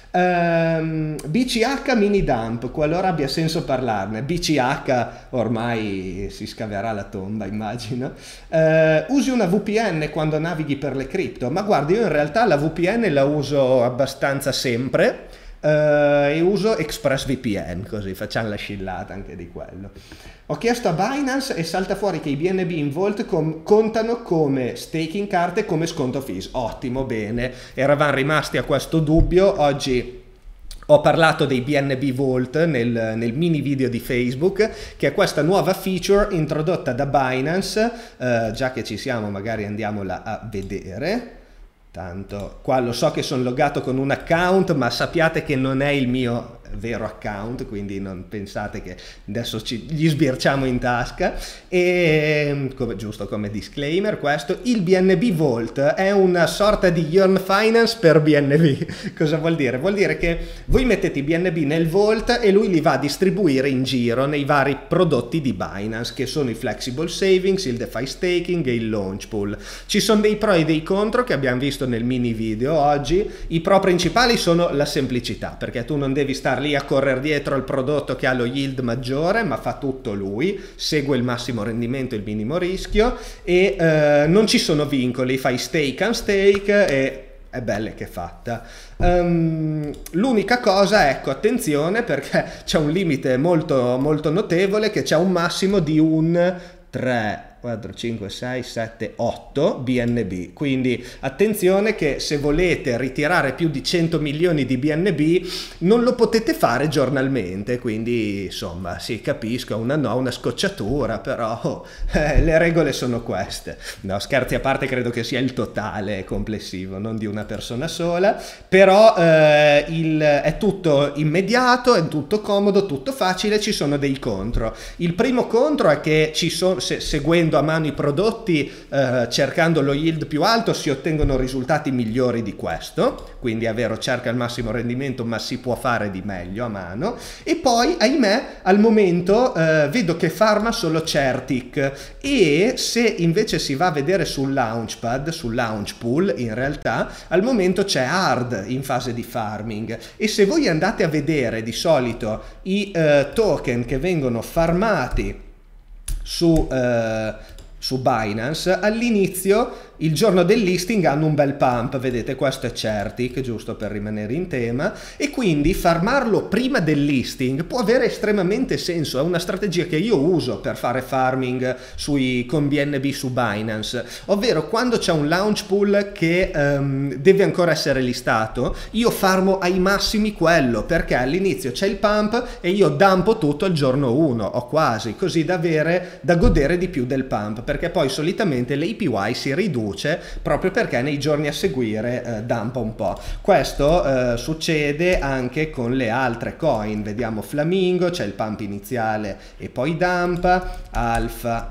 Um, B C H mini dump, qualora abbia senso parlarne. B C H ormai si scaverà la tomba, immagino. Uh, usi una V P N quando navighi per le cripto? Ma guardi, io in realtà la V P N la uso abbastanza sempre. Uh, e uso ExpressVPN, così facciamo la scillata anche di quello. Ho chiesto a Binance e salta fuori che i B N B in Vault com- contano come staking card e come sconto fees. Ottimo, bene, eravamo rimasti a questo dubbio. Oggi ho parlato dei B N B Vault nel, nel mini video di Facebook, che è questa nuova feature introdotta da Binance. Uh, già che ci siamo, magari andiamola a vedere. Tanto qua lo so che sono logato con un account, ma sappiate che non è il mio vero account, quindi non pensate che adesso ci, gli sbirciamo in tasca. E come, giusto come disclaimer, questo, il B N B Vault è una sorta di Yearn Finance per B N B. Cosa vuol dire? Vuol dire che voi mettete i B N B nel Vault e lui li va a distribuire in giro nei vari prodotti di Binance, che sono i Flexible Savings, il DeFi Staking e il Launch Pool. Ci sono dei pro e dei contro che abbiamo visto nel mini video oggi. I pro principali sono la semplicità, perché tu non devi star lì a correre dietro al prodotto che ha lo yield maggiore, ma fa tutto lui, segue il massimo rendimento e il minimo rischio, e eh, non ci sono vincoli, fai stake and stake e è bella che è fatta. Um, l'unica cosa, ecco, attenzione, perché c'è un limite molto molto notevole, che c'è un massimo di un tre, quattro, cinque, sei, sette, otto B N B, quindi attenzione che se volete ritirare più di cento milioni di B N B non lo potete fare giornalmente, quindi insomma sì, capisco, una no, una scocciatura, però oh, eh, le regole sono queste. No, scherzi a parte, credo che sia il totale complessivo, non di una persona sola, però eh, il, è tutto immediato, è tutto comodo, tutto facile. Ci sono dei contro. Il primo contro è che ci sono, se, seguendo a mano i prodotti, eh, cercando lo yield più alto, si ottengono risultati migliori di questo, quindi è vero, cerca il massimo rendimento, ma si può fare di meglio a mano. E poi, ahimè, al momento eh, vedo che farma solo Certic, e se invece si va a vedere sul Launchpad, sul Launch Pool, in realtà al momento c'è Hard in fase di farming, e se voi andate a vedere di solito i eh, token che vengono farmati su, uh, su Binance, all'inizio il giorno del listing hanno un bel pump, vedete, questo è Certic, giusto per rimanere in tema, e quindi farmarlo prima del listing può avere estremamente senso. È una strategia che io uso per fare farming sui, con B N B su Binance, ovvero quando c'è un launch pool che um, deve ancora essere listato, io farmo ai massimi quello, perché all'inizio c'è il pump e io dumpo tutto il giorno uno o quasi, così da avere da godere di più del pump, perché poi solitamente l'A P Y si riduce proprio perché nei giorni a seguire eh, dumpa un po'. Questo eh, succede anche con le altre coin, vediamo Flamingo, c'è il pump iniziale e poi dumpa, Alpha,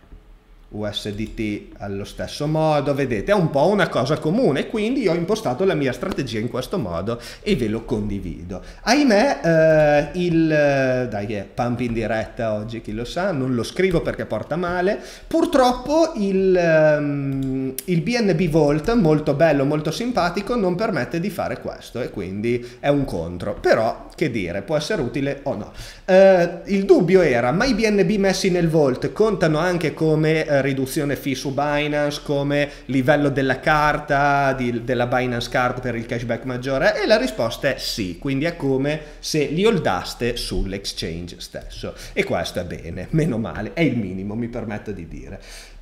U S D T allo stesso modo, vedete, è un po' una cosa comune, quindi io ho impostato la mia strategia in questo modo e ve lo condivido. Ahimè eh, il dai è pump in diretta oggi, chi lo sa, non lo scrivo perché porta male, purtroppo il, um, il B N B Vault, molto bello, molto simpatico, non permette di fare questo e quindi è un contro, però che dire, può essere utile o no. Eh, il dubbio era, ma i B N B messi nel Vault contano anche come eh, riduzione fee su Binance, come livello della carta, di, della Binance Card per il cashback maggiore? E la risposta è sì, quindi è come se li holdaste sull'exchange stesso, e questo è bene, meno male, è il minimo, mi permetto di dire.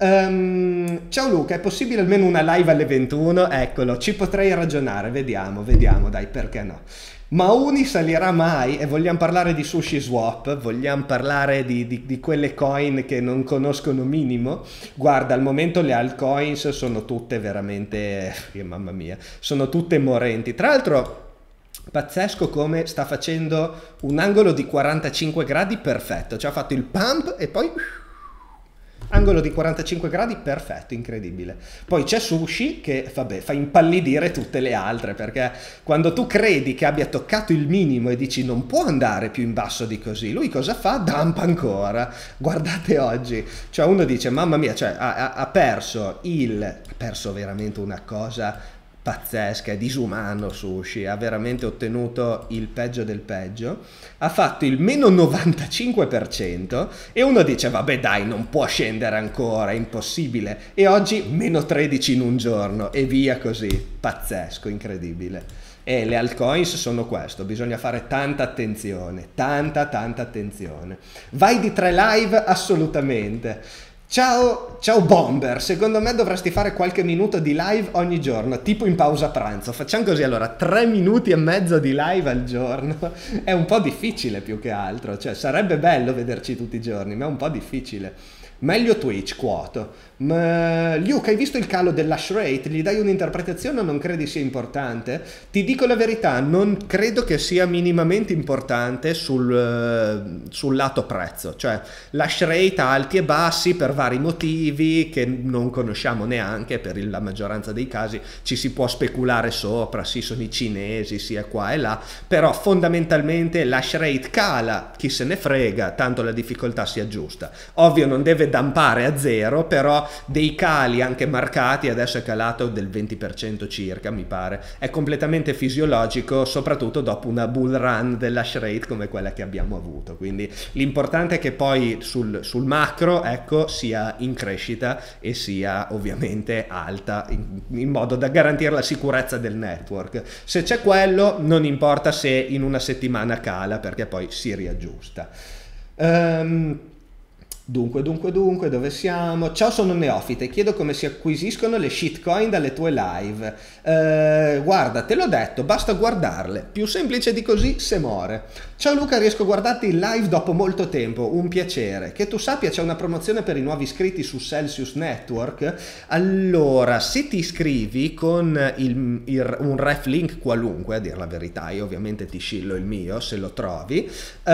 Um, ciao Luca, è possibile almeno una live alle ventuno? Eccolo, ci potrei ragionare, vediamo, vediamo, dai, perché no? Ma Uni salirà mai? E vogliamo parlare di Sushi Swap? Vogliamo parlare di, di, di quelle coin che non conoscono minimo? Guarda, al momento le altcoins sono tutte veramente, eh, mamma mia, sono tutte morenti. Tra l'altro, pazzesco come sta facendo un angolo di quarantacinque gradi perfetto. Cioè ha fatto il pump e poi angolo di quarantacinque gradi perfetto, incredibile. Poi c'è Sushi che vabbè fa impallidire tutte le altre, perché quando tu credi che abbia toccato il minimo e dici non può andare più in basso di così, lui cosa fa? Dumpa ancora. Guardate oggi, cioè uno dice mamma mia, cioè ha, ha perso il ha perso veramente una cosa pazzesca, è disumano Sushi, ha veramente ottenuto il peggio del peggio, ha fatto il meno novantacinque per cento e uno dice vabbè dai, non può scendere ancora, è impossibile, e oggi meno tredici in un giorno e via così, pazzesco, incredibile. E le altcoins sono questo, bisogna fare tanta attenzione, tanta tanta attenzione. Vai di tre live? Assolutamente. Ciao, ciao Bomber, secondo me dovresti fare qualche minuto di live ogni giorno, tipo in pausa pranzo. Facciamo così allora, tre minuti e mezzo di live al giorno. È un po' difficile più che altro, cioè sarebbe bello vederci tutti i giorni, ma è un po' difficile. Meglio Twitch, quoto. Ma Luke, hai visto il calo dell'hash rate? Gli dai un'interpretazione o non credi sia importante? Ti dico la verità, non credo che sia minimamente importante sul, sul lato prezzo. Cioè l'hash rate alti e bassi per vari motivi che non conosciamo neanche, per la maggioranza dei casi ci si può speculare sopra, sì sono i cinesi, sì è qua e là, però fondamentalmente l'hash rate cala, chi se ne frega, tanto la difficoltà si aggiusta. Ovvio non deve dampare a zero, però dei cali anche marcati, adesso è calato del venti per cento circa mi pare, è completamente fisiologico, soprattutto dopo una bull run dell'hash rate come quella che abbiamo avuto, quindi l'importante è che poi sul, sul macro ecco sia in crescita e sia ovviamente alta in, in modo da garantire la sicurezza del network. Se c'è quello non importa se in una settimana cala, perché poi si riaggiusta. um, Dunque, dunque, dunque, dove siamo? Ciao, sono Neofite, chiedo come si acquisiscono le shitcoin dalle tue live. Eh, guarda, te l'ho detto, basta guardarle, più semplice di così se muore. Ciao Luca, riesco a guardarti in live dopo molto tempo, un piacere. Che tu sappia c'è una promozione per i nuovi iscritti su Celsius Network. Allora, se ti iscrivi con il, il, un ref link qualunque, a dir la verità, io ovviamente ti scillo il mio se lo trovi,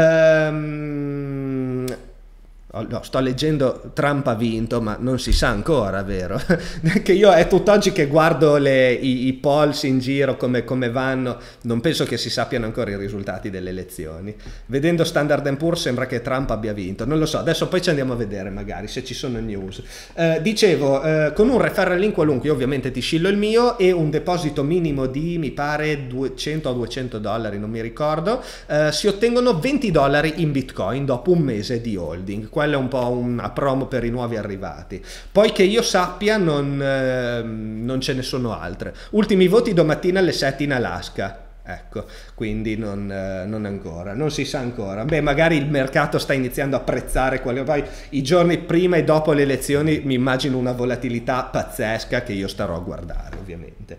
ehm... No, sto leggendo Trump ha vinto, ma non si sa ancora, vero? Che io è tutt'oggi che guardo le, i, i polls in giro come, come vanno, non penso che si sappiano ancora i risultati delle elezioni. Vedendo Standard and Poor's sembra che Trump abbia vinto, non lo so, adesso poi ci andiamo a vedere magari se ci sono news. Eh, dicevo, eh, con un referral link qualunque, io ovviamente ti scillo il mio, e un deposito minimo di, mi pare, duecento o duecento dollari, non mi ricordo, eh, si ottengono venti dollari in Bitcoin dopo un mese di holding. quella è un po' una promo per i nuovi arrivati. Poi che io sappia non, eh, non ce ne sono altre. Ultimi voti domattina alle sette in Alaska. Ecco, quindi non, eh, non ancora, non si sa ancora. Beh, magari il mercato sta iniziando a apprezzare quello. Poi i giorni prima e dopo le elezioni mi immagino una volatilità pazzesca che io starò a guardare, ovviamente.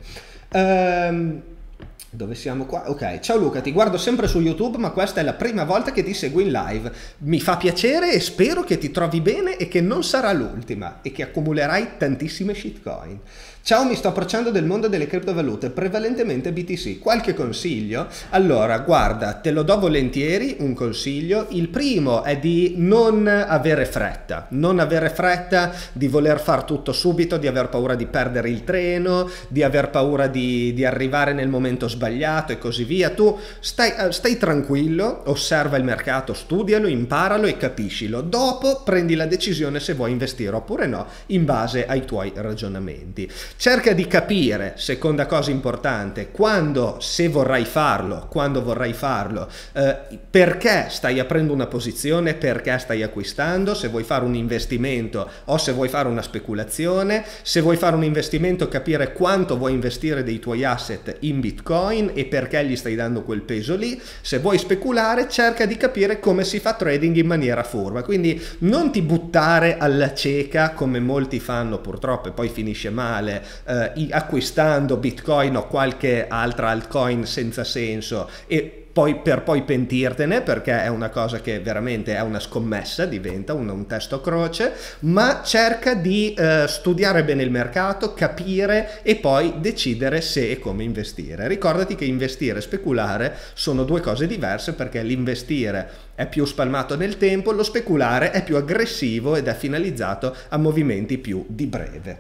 Ehm... Dove siamo qua? Ok, ciao Luca, ti guardo sempre su YouTube, ma questa è la prima volta che ti seguo in live. Mi fa piacere e spero che ti trovi bene e che non sarà l'ultima e che accumulerai tantissime shitcoin. Ciao, mi sto approcciando del mondo delle criptovalute, prevalentemente B T C. Qualche consiglio? Allora, guarda, te lo do volentieri un consiglio. Il primo è di non avere fretta, non avere fretta di voler far tutto subito, di aver paura di perdere il treno, di aver paura di, di arrivare nel momento sbagliato e così via. Tu stai, stai tranquillo, osserva il mercato, studialo, imparalo e capiscilo. Dopo prendi la decisione se vuoi investire oppure no, in base ai tuoi ragionamenti. Cerca di capire, seconda cosa importante, quando, se vorrai farlo, quando vorrai farlo, eh, perché stai aprendo una posizione, perché stai acquistando, se vuoi fare un investimento o se vuoi fare una speculazione, se vuoi fare un investimento capire quanto vuoi investire dei tuoi asset in Bitcoin e perché gli stai dando quel peso lì, se vuoi speculare cerca di capire come si fa trading in maniera furba, quindi non ti buttare alla cieca come molti fanno purtroppo e poi finisce male, Eh, acquistando Bitcoin o qualche altra altcoin senza senso e poi per poi pentirtene, perché è una cosa che veramente è una scommessa, diventa un, un testo croce. Ma cerca di eh, studiare bene il mercato, capire e poi decidere se e come investire. Ricordati che investire e speculare sono due cose diverse, perché l'investire è più spalmato nel tempo, lo speculare è più aggressivo ed è finalizzato a movimenti più di breve.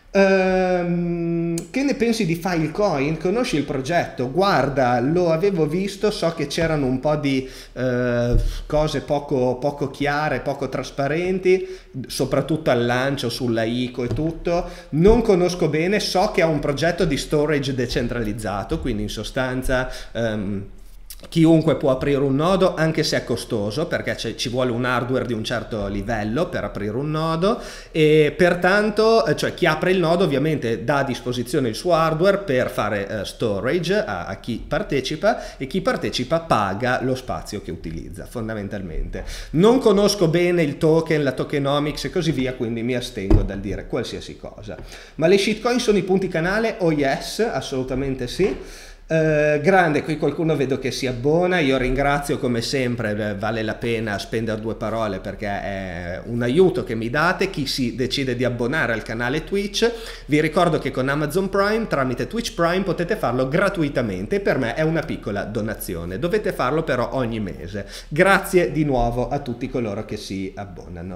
Um, che ne pensi di Filecoin? Conosci il progetto? Guarda, lo avevo visto, so che c'erano un po' di uh, cose poco, poco chiare, poco trasparenti, soprattutto al lancio sulla I C O e tutto. Non conosco bene, so che ha un progetto di storage decentralizzato, quindi in sostanza um, chiunque può aprire un nodo, anche se è costoso, perché ci vuole un hardware di un certo livello per aprire un nodo, e pertanto cioè chi apre il nodo ovviamente dà a disposizione il suo hardware per fare uh, storage a, a chi partecipa, e chi partecipa paga lo spazio che utilizza fondamentalmente. Non conosco bene il token, la tokenomics e così via, quindi mi astengo dal dire qualsiasi cosa. Ma le shitcoin sono i punti canale? Oh yes, assolutamente sì. Uh, grande, qui qualcuno vedo che si abbona, io ringrazio come sempre, vale la pena spendere due parole perché è un aiuto che mi date. Chi si decide di abbonare al canale Twitch, vi ricordo che con Amazon Prime, tramite Twitch Prime, potete farlo gratuitamente, per me è una piccola donazione, dovete farlo però ogni mese. Grazie di nuovo a tutti coloro che si abbonano.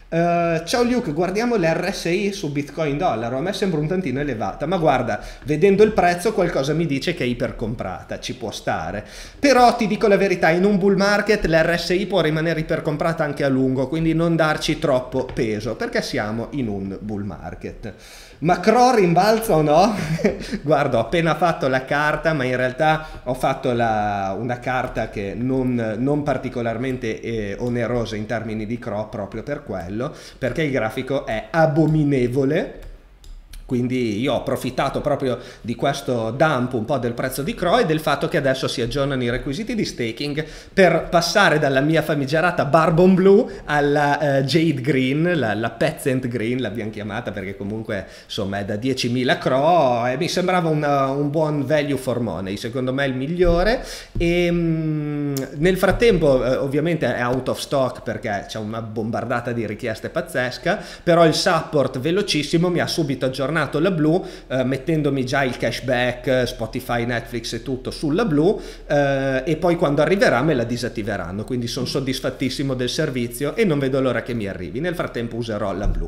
Uh, ciao Luke, guardiamo l'R S I su Bitcoin dollaro, a me sembra un tantino elevata, ma guarda, vedendo il prezzo qualcosa mi dice che è ipercomprata, ci può stare. Però ti dico la verità, in un bull market l'R S I può rimanere ipercomprata anche a lungo, quindi non darci troppo peso, perché siamo in un bull market. Ma Cro rimbalza o no? Guarda, ho appena fatto la carta, ma in realtà ho fatto la, una carta che non, non particolarmente eh, onerosa in termini di Cro, proprio per quello, perché il grafico è abominevole. Quindi io ho approfittato proprio di questo dump un po' del prezzo di Cro e del fatto che adesso si aggiornano i requisiti di staking per passare dalla mia famigerata Bourbon Blue alla uh, Jade Green, la, la Peasant Green l'abbiamo chiamata, perché comunque insomma è da diecimila Cro e mi sembrava una, un buon value for money, secondo me il migliore. E mh, nel frattempo eh, ovviamente è out of stock perché c'è una bombardata di richieste pazzesca, però il support velocissimo mi ha subito aggiornato la Blue, eh, mettendomi già il cashback, Spotify, Netflix e tutto sulla Blue, eh, e poi quando arriverà me la disattiveranno, quindi sono soddisfattissimo del servizio e non vedo l'ora che mi arrivi. Nel frattempo userò la Blue.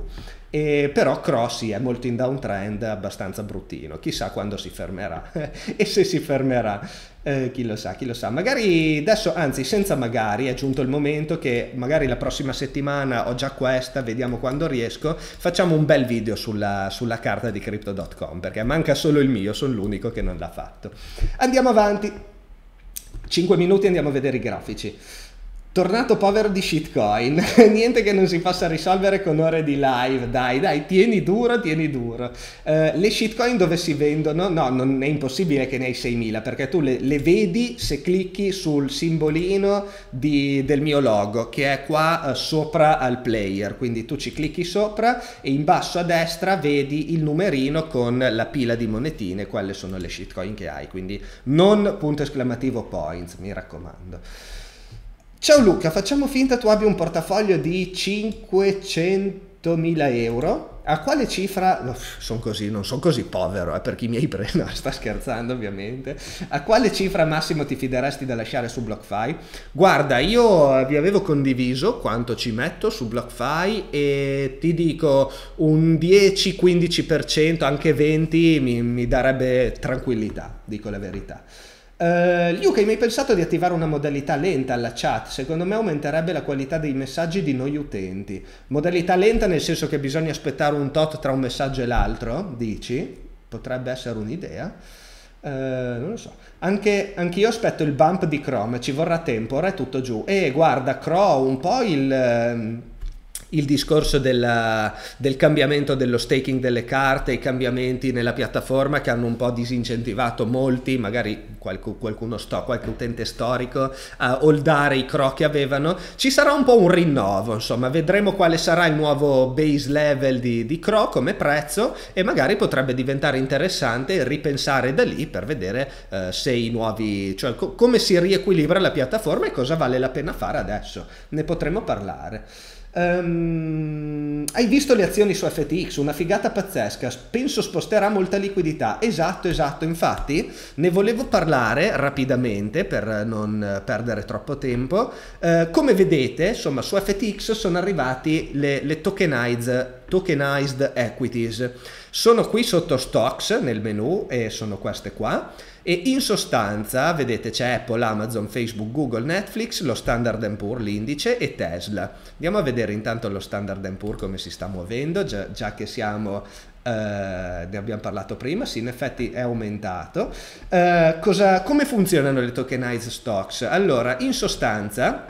E però Cro sì, è molto in downtrend, abbastanza bruttino, chissà quando si fermerà e se si fermerà, eh, chi lo sa, chi lo sa. Magari adesso, anzi senza magari, è giunto il momento che magari la prossima settimana ho già questa, vediamo quando riesco, facciamo un bel video sulla, sulla carta di crypto punto com, perché manca solo il mio, sono l'unico che non l'ha fatto. Andiamo avanti, cinque minuti, andiamo a vedere i grafici. Tornato povero di shitcoin, niente che non si possa risolvere con ore di live, dai dai, tieni duro, tieni duro. Uh, le shitcoin dove si vendono? No, non è impossibile che ne hai seimila, perché tu le, le vedi se clicchi sul simbolino di, del mio logo, che è qua uh, sopra al player, quindi tu ci clicchi sopra e in basso a destra vedi il numerino con la pila di monetine, quelle sono le shitcoin che hai, quindi non punto esclamativo points, mi raccomando. Ciao Luca, facciamo finta tu abbia un portafoglio di cinquecentomila euro. A quale cifra, no, sono così, non sono così povero, eh, per chi mi hai preso, no, sta scherzando ovviamente. A quale cifra massimo ti fideresti da lasciare su BlockFi? Guarda, io vi avevo condiviso quanto ci metto su BlockFi e ti dico un dieci quindici per cento, anche venti mi, mi darebbe tranquillità, dico la verità. Uh, Luca, hai mai pensato di attivare una modalità lenta alla chat? Secondo me aumenterebbe la qualità dei messaggi di noi utenti. Modalità lenta nel senso che bisogna aspettare un tot tra un messaggio e l'altro, dici? Potrebbe essere un'idea. Uh, non lo so. Anche anch'io aspetto il bump di Chrome, ci vorrà tempo, ora è tutto giù. E guarda, Chrome, un po' il... il discorso della, del cambiamento dello staking delle carte, i cambiamenti nella piattaforma che hanno un po' disincentivato molti, magari qualcuno, qualcuno sto, qualche utente storico, a holdare i C R O che avevano. Ci sarà un po' un rinnovo, insomma, vedremo quale sarà il nuovo base level di, di C R O come prezzo e magari potrebbe diventare interessante ripensare da lì per vedere uh, se i nuovi, cioè co come si riequilibra la piattaforma e cosa vale la pena fare adesso. Ne potremo parlare. Um, hai visto le azioni su F T X? Una figata pazzesca, penso sposterà molta liquidità. Esatto, esatto, infatti ne volevo parlare rapidamente per non perdere troppo tempo. Uh, come vedete, insomma, su F T X sono arrivati le, le tokenized, tokenized equities. Sono qui sotto stocks nel menu e sono queste qua. E in sostanza, vedete, c'è Apple, Amazon, Facebook, Google, Netflix, lo Standard and Poor's, l'indice e Tesla. Andiamo a vedere intanto lo Standard and Poor's come si sta muovendo, già, già che siamo, eh, ne abbiamo parlato prima, sì, in effetti è aumentato. Eh, cosa, come funzionano le tokenized stocks? Allora, in sostanza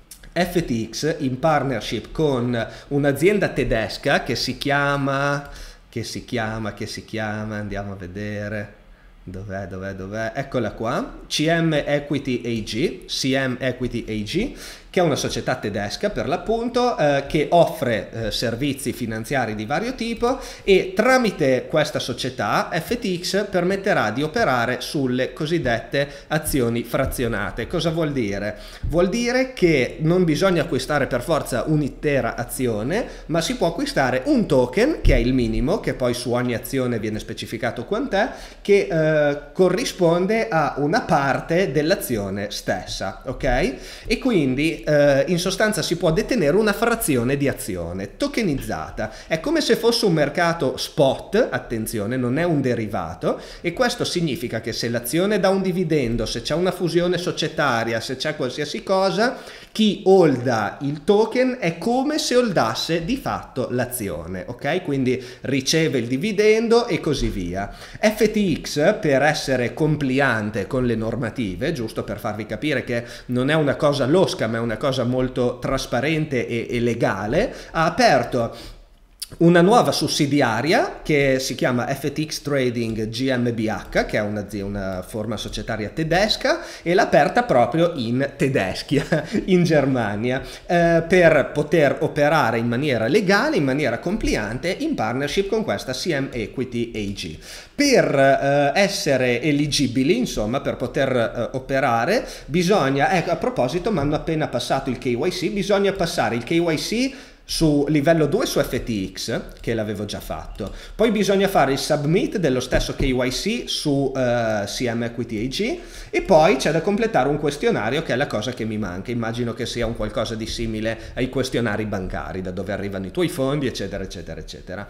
F T X in partnership con un'azienda tedesca che si chiama, che si chiama, che si chiama, andiamo a vedere... Dov'è, dov'è, dov'è? Eccola qua, C M Equity A G, C M Equity A G, che è una società tedesca per l'appunto, eh, che offre eh, servizi finanziari di vario tipo e tramite questa società F T X permetterà di operare sulle cosiddette azioni frazionate. Cosa vuol dire? Vuol dire che non bisogna acquistare per forza un'intera azione, ma si può acquistare un token, che è il minimo, che poi su ogni azione viene specificato quant'è, che eh, corrisponde a una parte dell'azione stessa, ok? E quindi eh, in sostanza si può detenere una frazione di azione tokenizzata. È come se fosse un mercato spot, attenzione, non è un derivato, e questo significa che se l'azione dà un dividendo, se c'è una fusione societaria, se c'è qualsiasi cosa, chi holda il token è come se holdasse di fatto l'azione, ok? Quindi riceve il dividendo e così via. F T X, per essere compliante con le normative, giusto per farvi capire che non è una cosa losca ma è una cosa molto trasparente e, e legale, ha aperto una nuova sussidiaria che si chiama F T X Trading GmbH, che è una, una forma societaria tedesca, e l'ha aperta proprio in Tedeschia, in Germania, eh, per poter operare in maniera legale, in maniera compliante, in partnership con questa C M Equity A G. Per eh, essere eligibili, insomma, per poter eh, operare, bisogna, ecco, a proposito, mi hanno appena passato il K Y C, bisogna passare il K Y C su livello due su F T X, che l'avevo già fatto, poi bisogna fare il submit dello stesso K Y C su uh, C M Equity A G e poi c'è da completare un questionario, che è la cosa che mi manca. Immagino che sia un qualcosa di simile ai questionari bancari, da dove arrivano i tuoi fondi, eccetera eccetera eccetera,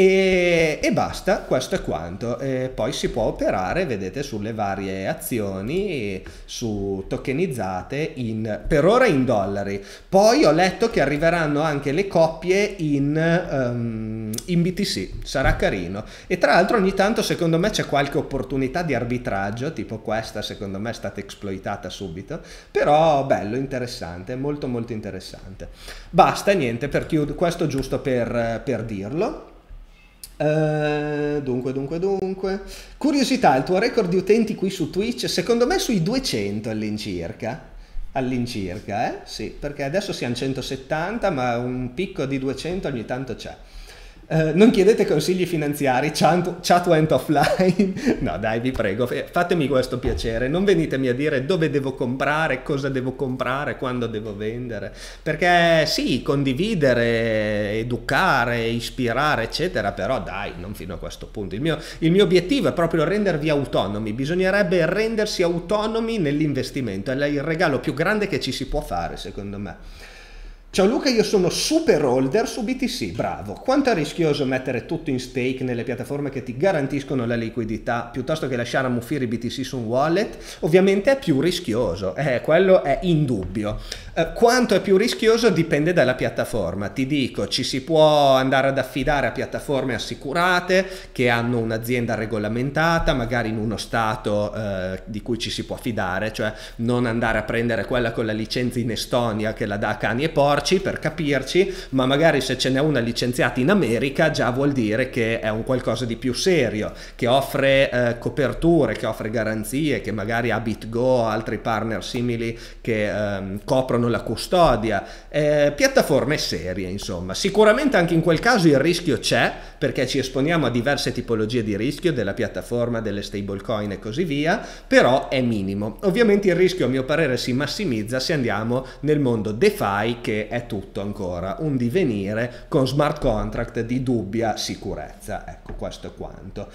e, e basta, questo è quanto. E poi si può operare, vedete, sulle varie azioni, su tokenizzate in, per ora in dollari. Poi ho letto che arriveranno anche le le coppie in, um, in B T C, sarà carino. E tra l'altro ogni tanto secondo me c'è qualche opportunità di arbitraggio, tipo questa secondo me è stata exploitata subito, però bello, interessante, molto molto interessante. Basta, niente, per chiudere, questo giusto per, per dirlo. Uh, dunque, dunque, dunque. Curiosità, il tuo record di utenti qui su Twitch, secondo me sui duecento all'incirca. All'incirca, eh? Sì, perché adesso siamo centosettanta, ma un picco di duecento ogni tanto c'è. Uh, non chiedete consigli finanziari, chat, chat went offline. No dai, vi prego, fatemi questo piacere, non venitemi a dire dove devo comprare, cosa devo comprare, quando devo vendere, perché sì, condividere, educare, ispirare eccetera, però dai, non fino a questo punto. Il mio, il mio obiettivo è proprio rendervi autonomi, bisognerebbe rendersi autonomi nell'investimento, è il regalo più grande che ci si può fare secondo me. Ciao Luca, io sono super holder su B T C, bravo. Quanto è rischioso mettere tutto in stake nelle piattaforme che ti garantiscono la liquidità piuttosto che lasciare ammuffire i B T C su un wallet? Ovviamente è più rischioso, eh, quello è indubbio. Eh, quanto è più rischioso dipende dalla piattaforma. Ti dico, ci si può andare ad affidare a piattaforme assicurate che hanno un'azienda regolamentata, magari in uno stato eh, di cui ci si può fidare, cioè non andare a prendere quella con la licenza in Estonia che la dà a cani e porci, per capirci, ma magari se ce n'è una licenziata in America già vuol dire che è un qualcosa di più serio, che offre eh, coperture, che offre garanzie, che magari ha BitGo o altri partner simili che ehm, coprono la custodia, eh, piattaforme serie insomma. Sicuramente anche in quel caso il rischio c'è, perché ci esponiamo a diverse tipologie di rischio della piattaforma, delle stablecoin e così via, però è minimo. Ovviamente il rischio a mio parere si massimizza se andiamo nel mondo DeFi, che è tutto ancora un divenire con smart contract di dubbia sicurezza. Ecco, questo è quanto.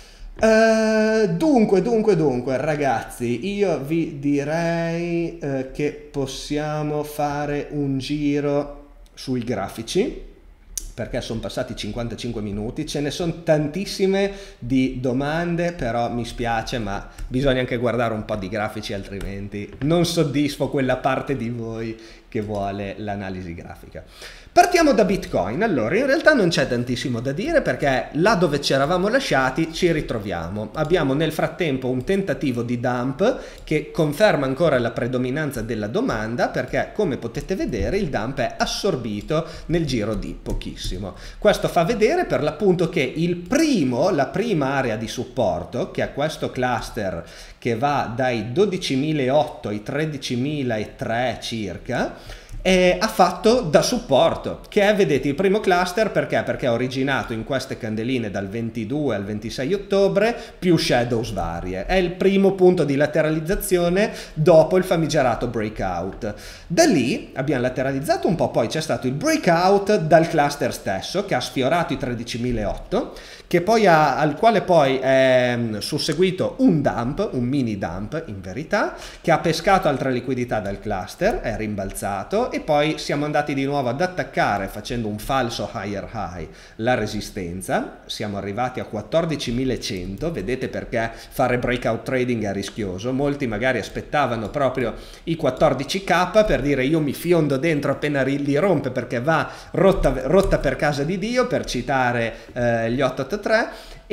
Uh, dunque, dunque, dunque, ragazzi, io vi direi uh, che possiamo fare un giro sui grafici, perché sono passati cinquantacinque minuti, ce ne sono tantissime di domande, però mi spiace, ma bisogna anche guardare un po' di grafici, altrimenti non soddisfo quella parte di voi che vuole l'analisi grafica. Partiamo da Bitcoin. Allora, in realtà non c'è tantissimo da dire, perché là dove ci eravamo lasciati ci ritroviamo. Abbiamo nel frattempo un tentativo di dump che conferma ancora la predominanza della domanda, perché come potete vedere il dump è assorbito nel giro di pochissimo. Questo fa vedere per l'appunto che il primo, la prima area di supporto, che è questo cluster che va dai dodicimilaottocento ai tredicimilatrecento circa, E ha fatto da supporto, che è, vedete, il primo cluster. Perché? Perché è originato in queste candeline dal ventidue al ventisei ottobre più shadows varie. È il primo punto di lateralizzazione dopo il famigerato breakout. Da lì abbiamo lateralizzato un po', poi c'è stato il breakout dal cluster stesso che ha sfiorato i tredicimilaottocento, che poi ha, al quale poi è susseguito un dump, un mini dump in verità, che ha pescato altra liquidità dal cluster, è rimbalzato, e poi siamo andati di nuovo ad attaccare facendo un falso higher high la resistenza. Siamo arrivati a quattordicimilacento, vedete perché fare breakout trading è rischioso. Molti magari aspettavano proprio i quattordici K per dire io mi fiondo dentro appena li rompe perché va rotta, rotta per casa di Dio, per citare eh, gli otto otto tre.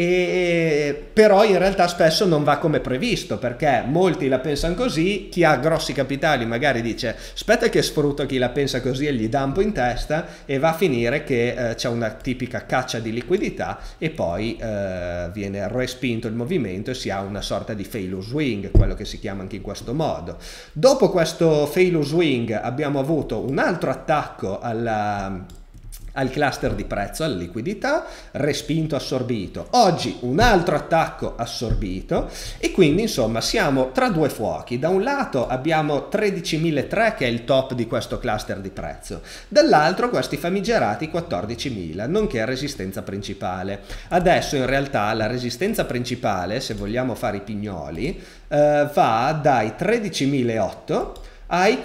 E però in realtà spesso non va come previsto, perché molti la pensano così, chi ha grossi capitali magari dice aspetta che sfrutto chi la pensa così e gli dampo in testa, e va a finire che eh, c'è una tipica caccia di liquidità e poi eh, viene respinto il movimento e si ha una sorta di failure swing, quello che si chiama anche in questo modo. Dopo questo failure swing abbiamo avuto un altro attacco alla al cluster di prezzo, alla liquidità, respinto, assorbito. Oggi un altro attacco assorbito, e quindi insomma siamo tra due fuochi. Da un lato abbiamo tredicimilatrecento che è il top di questo cluster di prezzo, dall'altro questi famigerati quattordicimila, nonché resistenza principale. Adesso in realtà la resistenza principale, se vogliamo fare i pignoli, eh, va dai tredicimilaottocento ai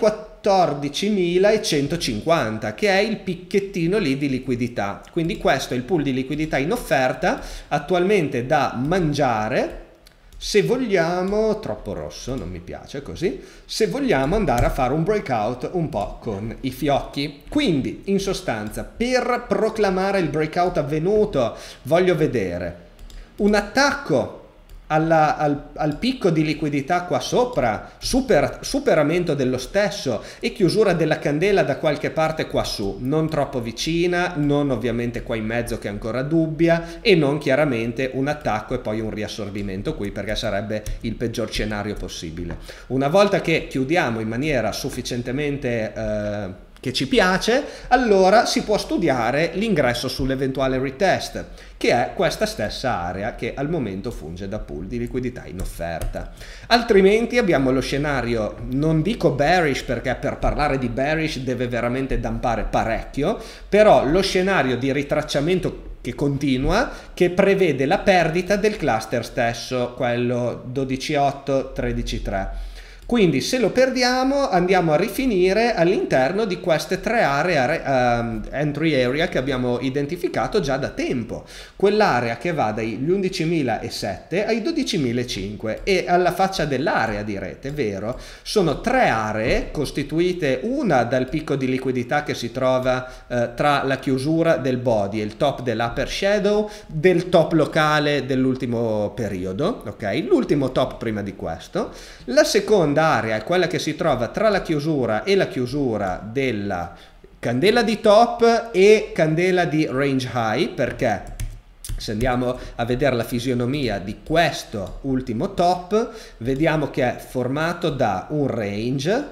quattordicimilacentocinquanta, che è il picchettino lì di liquidità. Quindi questo è il pool di liquidità in offerta attualmente da mangiare Se vogliamo, troppo rosso, non mi piace così, se vogliamo andare a fare un breakout un po' con i fiocchi. Quindi, in sostanza, per proclamare il breakout avvenuto, voglio vedere un attacco alla, al, al picco di liquidità qua sopra, super, superamento dello stesso e chiusura della candela da qualche parte qua su, non troppo vicina, non ovviamente qua in mezzo che è ancora dubbia e non chiaramente un attacco e poi un riassorbimento qui, perché sarebbe il peggior scenario possibile. Una volta che chiudiamo in maniera sufficientemente eh, che ci piace, allora si può studiare l'ingresso sull'eventuale retest, che è questa stessa area che al momento funge da pool di liquidità in offerta. Altrimenti abbiamo lo scenario, non dico bearish perché per parlare di bearish deve veramente dampare parecchio, però lo scenario di ritracciamento che continua, che prevede la perdita del cluster stesso, quello dodici virgola otto, tredici virgola tre. Quindi se lo perdiamo andiamo a rifinire all'interno di queste tre aree, uh, entry area che abbiamo identificato già da tempo. Quell'area che va dagli undicimilasette ai dodicimilacinque e alla faccia dell'area direte, vero? Sono tre aree costituite, una dal picco di liquidità che si trova uh, tra la chiusura del body e il top dell'upper shadow, del top locale dell'ultimo periodo, ok? L'ultimo top prima di questo. La seconda area è quella che si trova tra la chiusura e la chiusura della candela di top e candela di range high, perché se andiamo a vedere la fisionomia di questo ultimo top vediamo che è formato da un range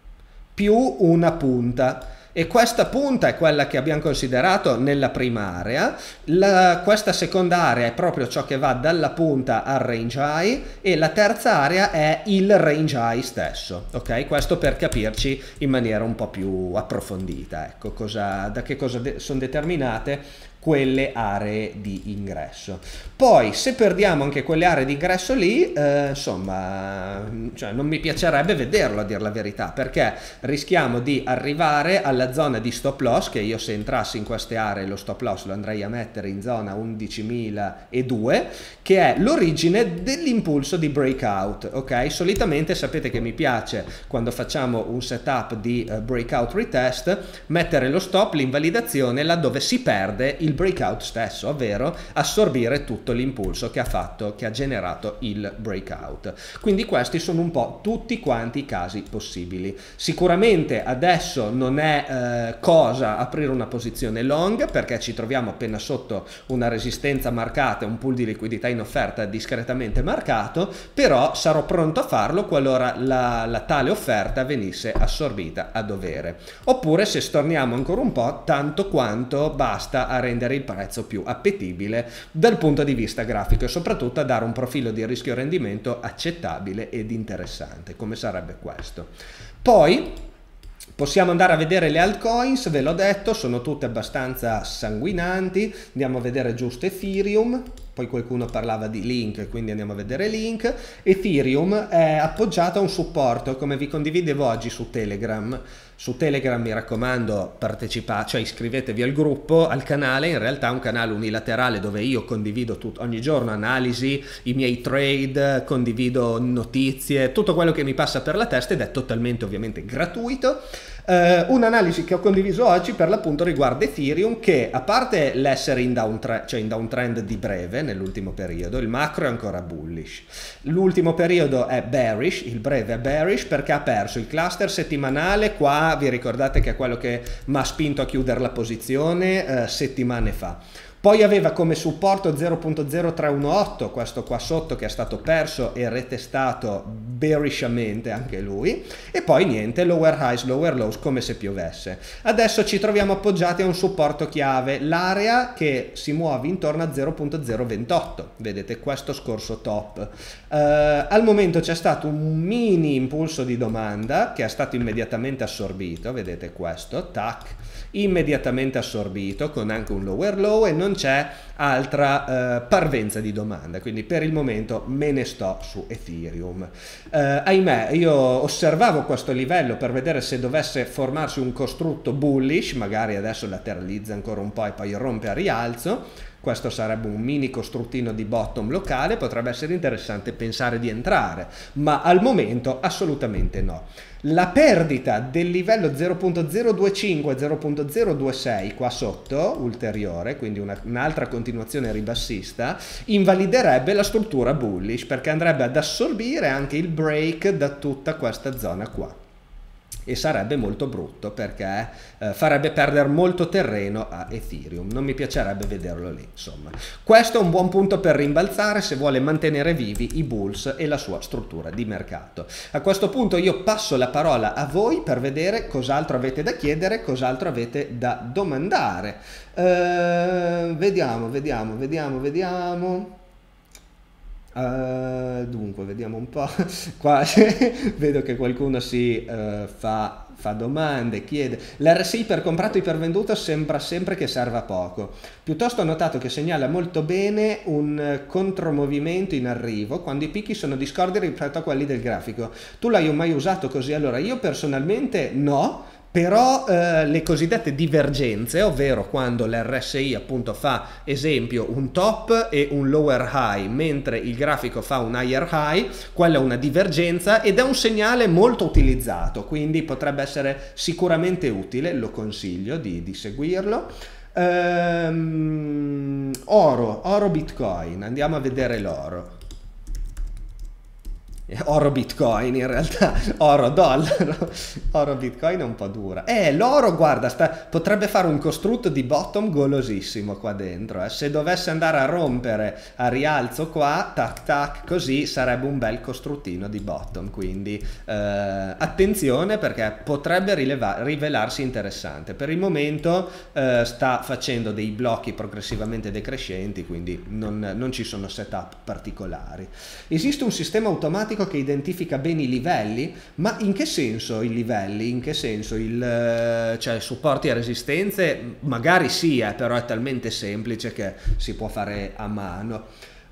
più una punta. E questa punta è quella che abbiamo considerato nella prima area, la, questa seconda area è proprio ciò che va dalla punta al range high e la terza area è il range high stesso, ok? Questo per capirci in maniera un po' più approfondita, ecco, cosa, da che cosa de- sono determinate quelle aree di ingresso. Poi se perdiamo anche quelle aree di ingresso lì, eh, insomma, cioè non mi piacerebbe vederlo a dir la verità, perché rischiamo di arrivare alla zona di stop loss, che io se entrassi in queste aree lo stop loss lo andrei a mettere in zona undicimiladue, che è l'origine dell'impulso di breakout, ok? Solitamente sapete che mi piace quando facciamo un setup di uh, breakout retest mettere lo stop, l'invalidazione laddove si perde il breakout stesso, ovvero assorbire tutto l'impulso che ha fatto, che ha generato il breakout. Quindi questi sono un po' tutti quanti i casi possibili. Sicuramente adesso non è eh, cosa aprire una posizione long, perché ci troviamo appena sotto una resistenza marcata, un pool di liquidità in offerta discretamente marcato, però sarò pronto a farlo qualora la, la tale offerta venisse assorbita a dovere. Oppure se storniamo ancora un po', tanto quanto basta a rendere il prezzo più appetibile dal punto di vista grafico e soprattutto a dare un profilo di rischio rendimento accettabile ed interessante, come sarebbe questo. Poi possiamo andare a vedere le altcoins, ve l'ho detto, sono tutte abbastanza sanguinanti. Andiamo a vedere giusto Ethereum, poi qualcuno parlava di Link, quindi andiamo a vedere Link. Ethereum è appoggiato a un supporto, come vi condividevo oggi su Telegram. Su Telegram mi raccomando partecipate, cioè iscrivetevi al gruppo, al canale, in realtà è un canale unilaterale dove io condivido tutto, ogni giorno analisi, i miei trade, condivido notizie, tutto quello che mi passa per la testa ed è totalmente ovviamente gratuito. Uh, un'analisi che ho condiviso oggi per l'appunto riguarda Ethereum, che a parte l'essere in downtrend, cioè in downtrend di breve nell'ultimo periodo, il macro è ancora bullish, l'ultimo periodo è bearish, il breve è bearish perché ha perso il cluster settimanale, qua vi ricordate che è quello che mi ha spinto a chiudere la posizione uh, settimane fa. Poi aveva come supporto zero virgola zero tre uno otto, questo qua sotto che è stato perso e retestato bearishamente anche lui, e poi niente, lower highs, lower lows come se piovesse. Adesso ci troviamo appoggiati a un supporto chiave, l'area che si muove intorno a zero virgola zero ventotto, vedete questo scorso top. Uh, al momento c'è stato un mini impulso di domanda che è stato immediatamente assorbito, vedete questo, tac, immediatamente assorbito con anche un lower low e non c'è altra uh, parvenza di domanda, quindi per il momento me ne sto su Ethereum. Uh, ahimè, io osservavo questo livello per vedere se dovesse formarsi un costrutto bullish, magari adesso lateralizza ancora un po' e poi rompe a rialzo. questo sarebbe un mini costruttino di bottom locale, potrebbe essere interessante pensare di entrare, ma al momento assolutamente no. La perdita del livello zero virgola zero due cinque zero virgola zero due sei qua sotto, ulteriore, quindi un'altra continuazione ribassista, invaliderebbe la struttura bullish, perché andrebbe ad assorbire anche il break da tutta questa zona qua. E sarebbe molto brutto, perché eh, farebbe perdere molto terreno a Ethereum. Non mi piacerebbe vederlo lì, insomma. Questo è un buon punto per rimbalzare se vuole mantenere vivi i bulls e la sua struttura di mercato. A questo punto io passo la parola a voi per vedere cos'altro avete da chiedere, cos'altro avete da domandare. Uh, vediamo, vediamo, vediamo, vediamo. Uh, dunque vediamo un po'. Qua vedo che qualcuno si uh, fa, fa domande, chiede. L'R S I per comprato ipervenduto sembra sempre che serva poco, piuttosto ho notato che segnala molto bene un contromovimento in arrivo quando i picchi sono discordi rispetto a quelli del grafico. Tu l'hai mai usato così? Allora io personalmente no, però eh, le cosiddette divergenze, ovvero quando l'R S I appunto fa esempio un top e un lower high mentre il grafico fa un higher high, quella è una divergenza ed è un segnale molto utilizzato, quindi potrebbe essere sicuramente utile, lo consiglio di, di seguirlo. Ehm, oro, oro Bitcoin, andiamo a vedere l'oro. Oro Bitcoin in realtà, oro dollaro, oro Bitcoin è un po' dura. Eh, l'oro guarda, sta, potrebbe fare un costrutto di bottom golosissimo qua dentro, eh. Se dovesse andare a rompere a rialzo qua, tac tac, così sarebbe un bel costruttino di bottom, quindi eh, attenzione perché potrebbe rivelarsi interessante. Per il momento eh, sta facendo dei blocchi progressivamente decrescenti, quindi non, non ci sono setup particolari. Esiste un sistema automatico che identifica bene i livelli, ma in che senso i livelli? In che senso il, cioè supporti e resistenze? Magari sì, eh, però è talmente semplice che si può fare a mano.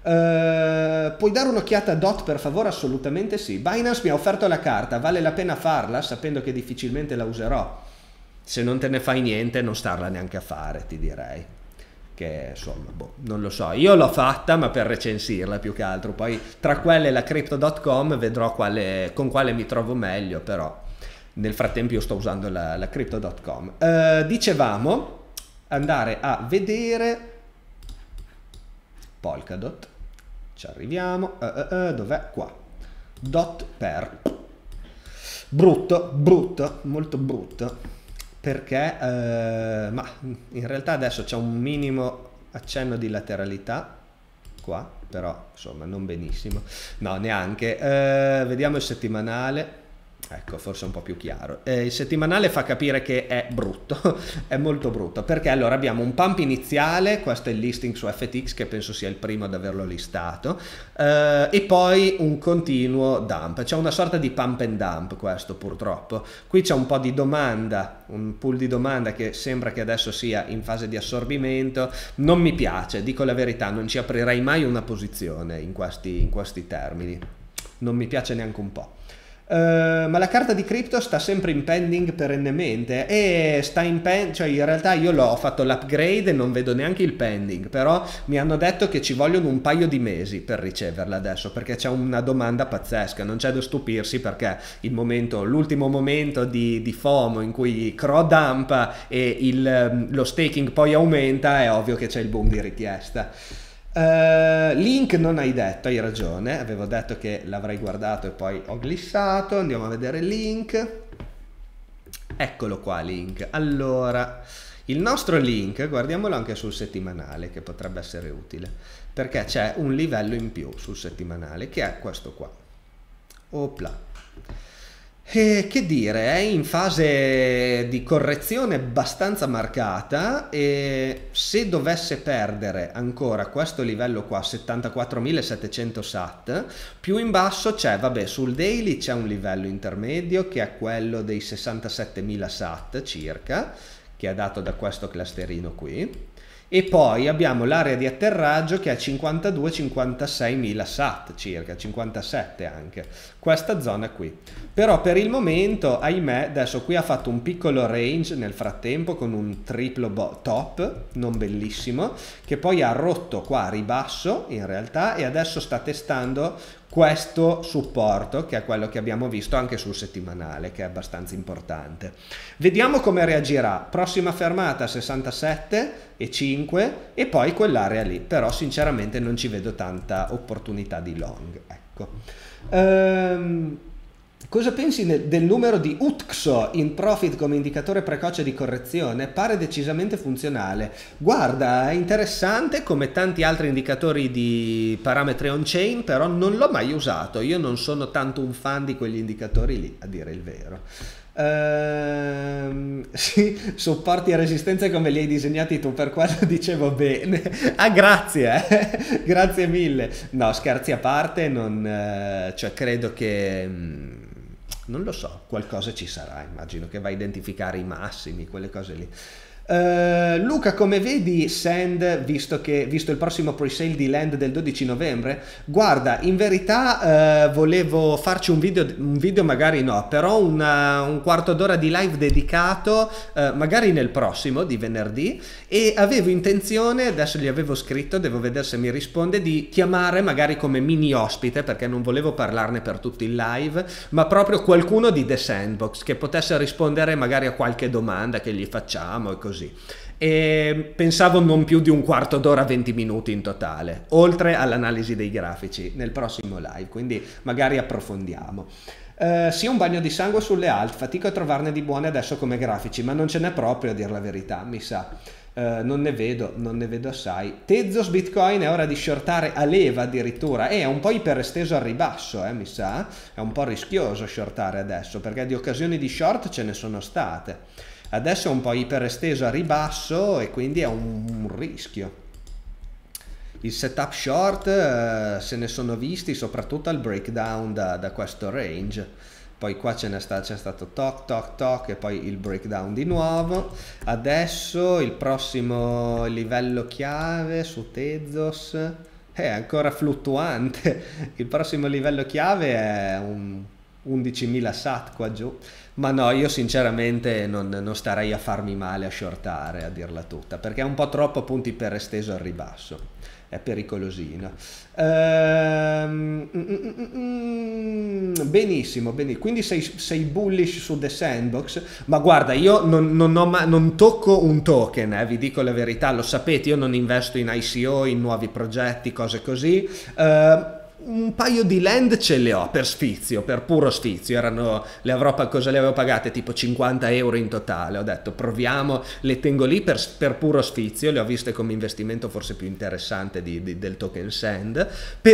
Uh, puoi dare un'occhiata a D O T per favore? Assolutamente sì. Binance mi ha offerto la carta, vale la pena farla sapendo che difficilmente la userò? Se non te ne fai niente non starla neanche a fare, ti direi. Che insomma, boh, non lo so, io l'ho fatta ma per recensirla più che altro, poi tra quelle e la crypto punto com vedrò quale, con quale mi trovo meglio, però nel frattempo io sto usando la, la crypto punto com. Uh, dicevamo andare a vedere Polkadot, ci arriviamo, uh, uh, uh, dov'è? Qua, dot per, brutto, brutto, molto brutto. Perché eh, ma in realtà adesso c'è un minimo accenno di lateralità qua, però insomma non benissimo, no neanche. Eh, vediamo il settimanale, ecco forse è un po' più chiaro. Eh, il settimanale fa capire che è brutto, è molto brutto, perché allora abbiamo un pump iniziale, questo è il listing su F T X che penso sia il primo ad averlo listato, eh, e poi un continuo dump, c'è una sorta di pump and dump questo purtroppo. Qui c'è un po' di domanda, un pool di domanda che sembra che adesso sia in fase di assorbimento, non mi piace, dico la verità, non ci aprirei mai una posizione in questi, in questi termini, non mi piace neanche un po'. Uh, ma la carta di cripto sta sempre in pending perennemente e sta in pending, cioè in realtà io l'ho fatto l'upgrade e non vedo neanche il pending, però mi hanno detto che ci vogliono un paio di mesi per riceverla adesso perché c'è una domanda pazzesca, non c'è da stupirsi perché il momento, l'ultimo momento di, di FOMO in cui C R O dumpa e il, lo staking poi aumenta, è ovvio che c'è il boom di richiesta. Uh, link non hai detto, hai ragione, avevo detto che l'avrei guardato e poi ho glissato, andiamo a vedere link, eccolo qua link. Allora, il nostro link, guardiamolo anche sul settimanale che potrebbe essere utile, perché c'è un livello in più sul settimanale che è questo qua, opla. E che dire, è in fase di correzione abbastanza marcata e se dovesse perdere ancora questo livello qua, settantaquattromilasettecento sat, più in basso c'è, vabbè, sul daily c'è un livello intermedio che è quello dei sessantasettemila sat circa, che è dato da questo clusterino qui, e poi abbiamo l'area di atterraggio che è cinquantadue cinquantasei mila sat circa, cinquantasette anche, questa zona qui. Però per il momento, ahimè, adesso qui ha fatto un piccolo range nel frattempo con un triplo top, non bellissimo, che poi ha rotto qua a ribasso in realtà e adesso sta testando questo supporto che è quello che abbiamo visto anche sul settimanale, che è abbastanza importante. Vediamo come reagirà. Prossima fermata sessantasette e cinque e poi quell'area lì, però sinceramente non ci vedo tanta opportunità di long, ecco. Ehm, Cosa pensi del numero di U T X O in profit come indicatore precoce di correzione? Pare decisamente funzionale. Guarda, è interessante come tanti altri indicatori di parametri on-chain, però non l'ho mai usato. Io non sono tanto un fan di quegli indicatori lì, a dire il vero. Uh, sì, supporti e resistenze come li hai disegnati tu, per quello dicevo bene. Ah, grazie, eh? Grazie mille. No, scherzi a parte, non, uh, cioè credo che... Um, non lo so, qualcosa ci sarà, immagino che va a identificare i massimi, quelle cose lì. Uh, Luca, come vedi Sand, visto, che, visto il prossimo pre-sale di Land del dodici novembre? Guarda, in verità uh, volevo farci un video, un video magari no, però una, un quarto d'ora di live dedicato, uh, magari nel prossimo, di venerdì, e avevo intenzione, adesso gli avevo scritto, devo vedere se mi risponde, di chiamare magari come mini ospite, perché non volevo parlarne per tutto il live, ma proprio qualcuno di The Sandbox, che potesse rispondere magari a qualche domanda che gli facciamo e così. E pensavo non più di un quarto d'ora, venti minuti in totale, oltre all'analisi dei grafici nel prossimo live, quindi magari approfondiamo. Uh, sì, un bagno di sangue sulle alt, fatico a trovarne di buone adesso come grafici, ma non ce n'è proprio a dir la verità, mi sa. Uh, non ne vedo, non ne vedo assai. Tezos Bitcoin è ora di shortare a leva addirittura, e è un po' iperesteso al ribasso, eh, mi sa, è un po' rischioso shortare adesso, perché di occasioni di short ce ne sono state. Adesso è un po' iperesteso a ribasso e quindi è un, un rischio. Il setup short eh, se ne sono visti soprattutto al breakdown da, da questo range. Poi qua ce n'è sta, c'è stato toc toc toc e poi il breakdown di nuovo. Adesso il prossimo livello chiave su Tezos è ancora fluttuante. Il prossimo livello chiave è un undicimila sat qua giù. Ma no, io sinceramente non, non starei a farmi male a shortare, a dirla tutta, perché è un po' troppo appunto iperesteso al ribasso, è pericolosino. Ehm, mm, mm, mm, benissimo, benissimo, quindi sei, sei bullish su The Sandbox, ma guarda, io non, non, ho ma, non tocco un token, eh, vi dico la verità, lo sapete, io non investo in I C O, in nuovi progetti, cose così. Ehm, un paio di land ce le ho per sfizio, per puro sfizio, erano, le avrò, cosa le avevo pagate? Tipo cinquanta euro in totale, ho detto proviamo, le tengo lì per, per puro sfizio, le ho viste come investimento forse più interessante di, di, del token Sand,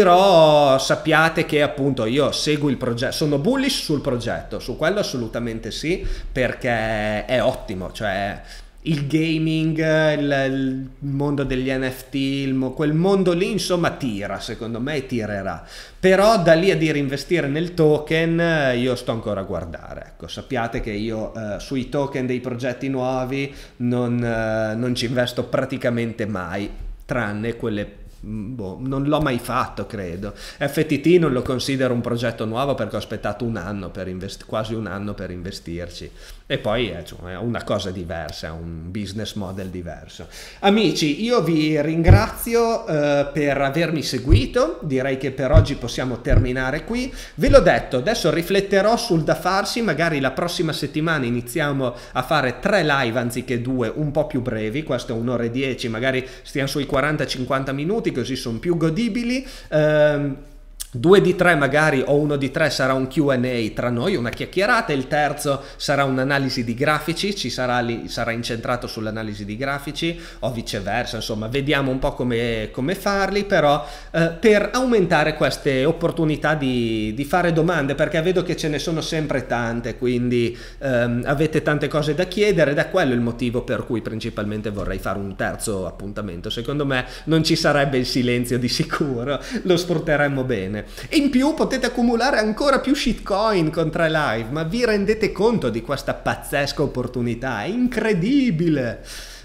però sappiate che appunto io seguo il progetto, sono bullish sul progetto, su quello assolutamente sì, perché è ottimo, cioè... il gaming, il, il mondo degli N F T, il, quel mondo lì insomma tira, secondo me tirerà, però da lì a dire investire nel token io sto ancora a guardare, ecco, sappiate che io eh, sui token dei progetti nuovi non, eh, non ci investo praticamente mai, tranne quelle... Boh, non l'ho mai fatto, credo. F T T non lo considero un progetto nuovo perché ho aspettato un anno per invest- quasi un anno per investirci, e poi è, cioè, è una cosa diversa, è un business model diverso. Amici, io vi ringrazio eh, per avermi seguito, direi che per oggi possiamo terminare qui. Ve l'ho detto, adesso rifletterò sul da farsi, magari la prossima settimana iniziamo a fare tre live anziché due, un po' più brevi, questo è un'ora e dieci, magari stiamo sui quaranta cinquanta minuti, così sono più godibili. Um, due di tre magari o uno di tre sarà un Q and A tra noi, una chiacchierata, il terzo sarà un'analisi di grafici, ci sarà, lì, sarà incentrato sull'analisi di grafici o viceversa, insomma vediamo un po' come, come farli, però eh, per aumentare queste opportunità di, di fare domande, perché vedo che ce ne sono sempre tante, quindi ehm, avete tante cose da chiedere ed è quello il motivo per cui principalmente vorrei fare un terzo appuntamento. Secondo me non ci sarebbe il silenzio di sicuro, lo sfrutteremmo bene. E in più potete accumulare ancora più shitcoin con tre live, ma vi rendete conto di questa pazzesca opportunità? È incredibile!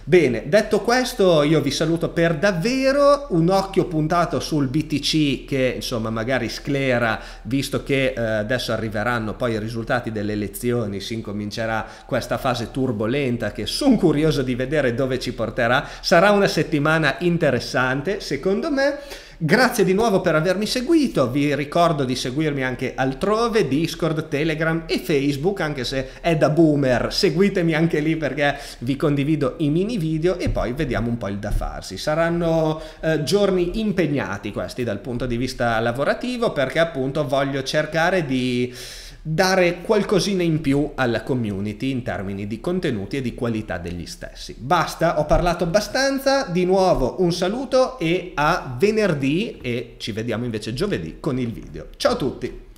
Bene, detto questo io vi saluto per davvero, un occhio puntato sul B T C che insomma magari sclera, visto che eh, adesso arriveranno poi i risultati delle elezioni, si incomincerà questa fase turbolenta che sono curioso di vedere dove ci porterà, sarà una settimana interessante secondo me. Grazie di nuovo per avermi seguito, vi ricordo di seguirmi anche altrove, Discord, Telegram e Facebook, anche se è da boomer, seguitemi anche lì perché vi condivido i mini video e poi vediamo un po' il da farsi. Saranno eh, giorni impegnati questi dal punto di vista lavorativo, perché appunto voglio cercare di dare qualcosina in più alla community in termini di contenuti e di qualità degli stessi. Basta, ho parlato abbastanza, di nuovo un saluto e a venerdì, e ci vediamo invece giovedì con il video. Ciao a tutti!